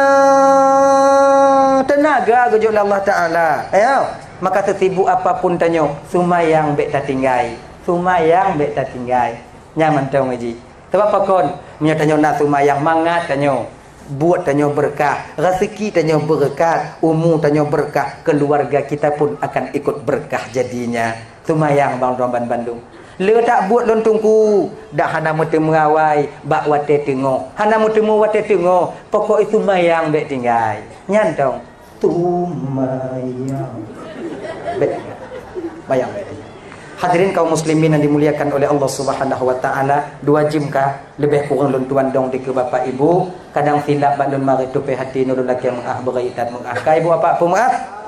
tenaga gejuk oleh Allah Taala. Ayo. Maka sesibuk apapun tanyo sumayang bek tak tinggai sumayang bek tak tinggai nyaman tong ji sebab apa kon nya tanyo na sumayang mangat tanyo buat tanyo berkah rezeki tanyo berkah umur tanyo berkah keluarga kita pun akan ikut berkah jadinya tumayang bang Romban Bandung. Le tak buat lon tungku dah hana mutu merawai bak wate tengok. Hana mutu mu wate tengok. Pokok itu mayang bek tinggal. Nyan dong. Tumayang. Bek. Bayang bek. Hadirin kaum muslimin yang dimuliakan oleh Allah Subhanahu wa taala, dua jam kah lebih kurang lon tuan dong di ke bapak ibu. Kadang silap balon mari tu pe hati nurun laki yang mengah beraitat mengah. Ka ibu apa pun maaf.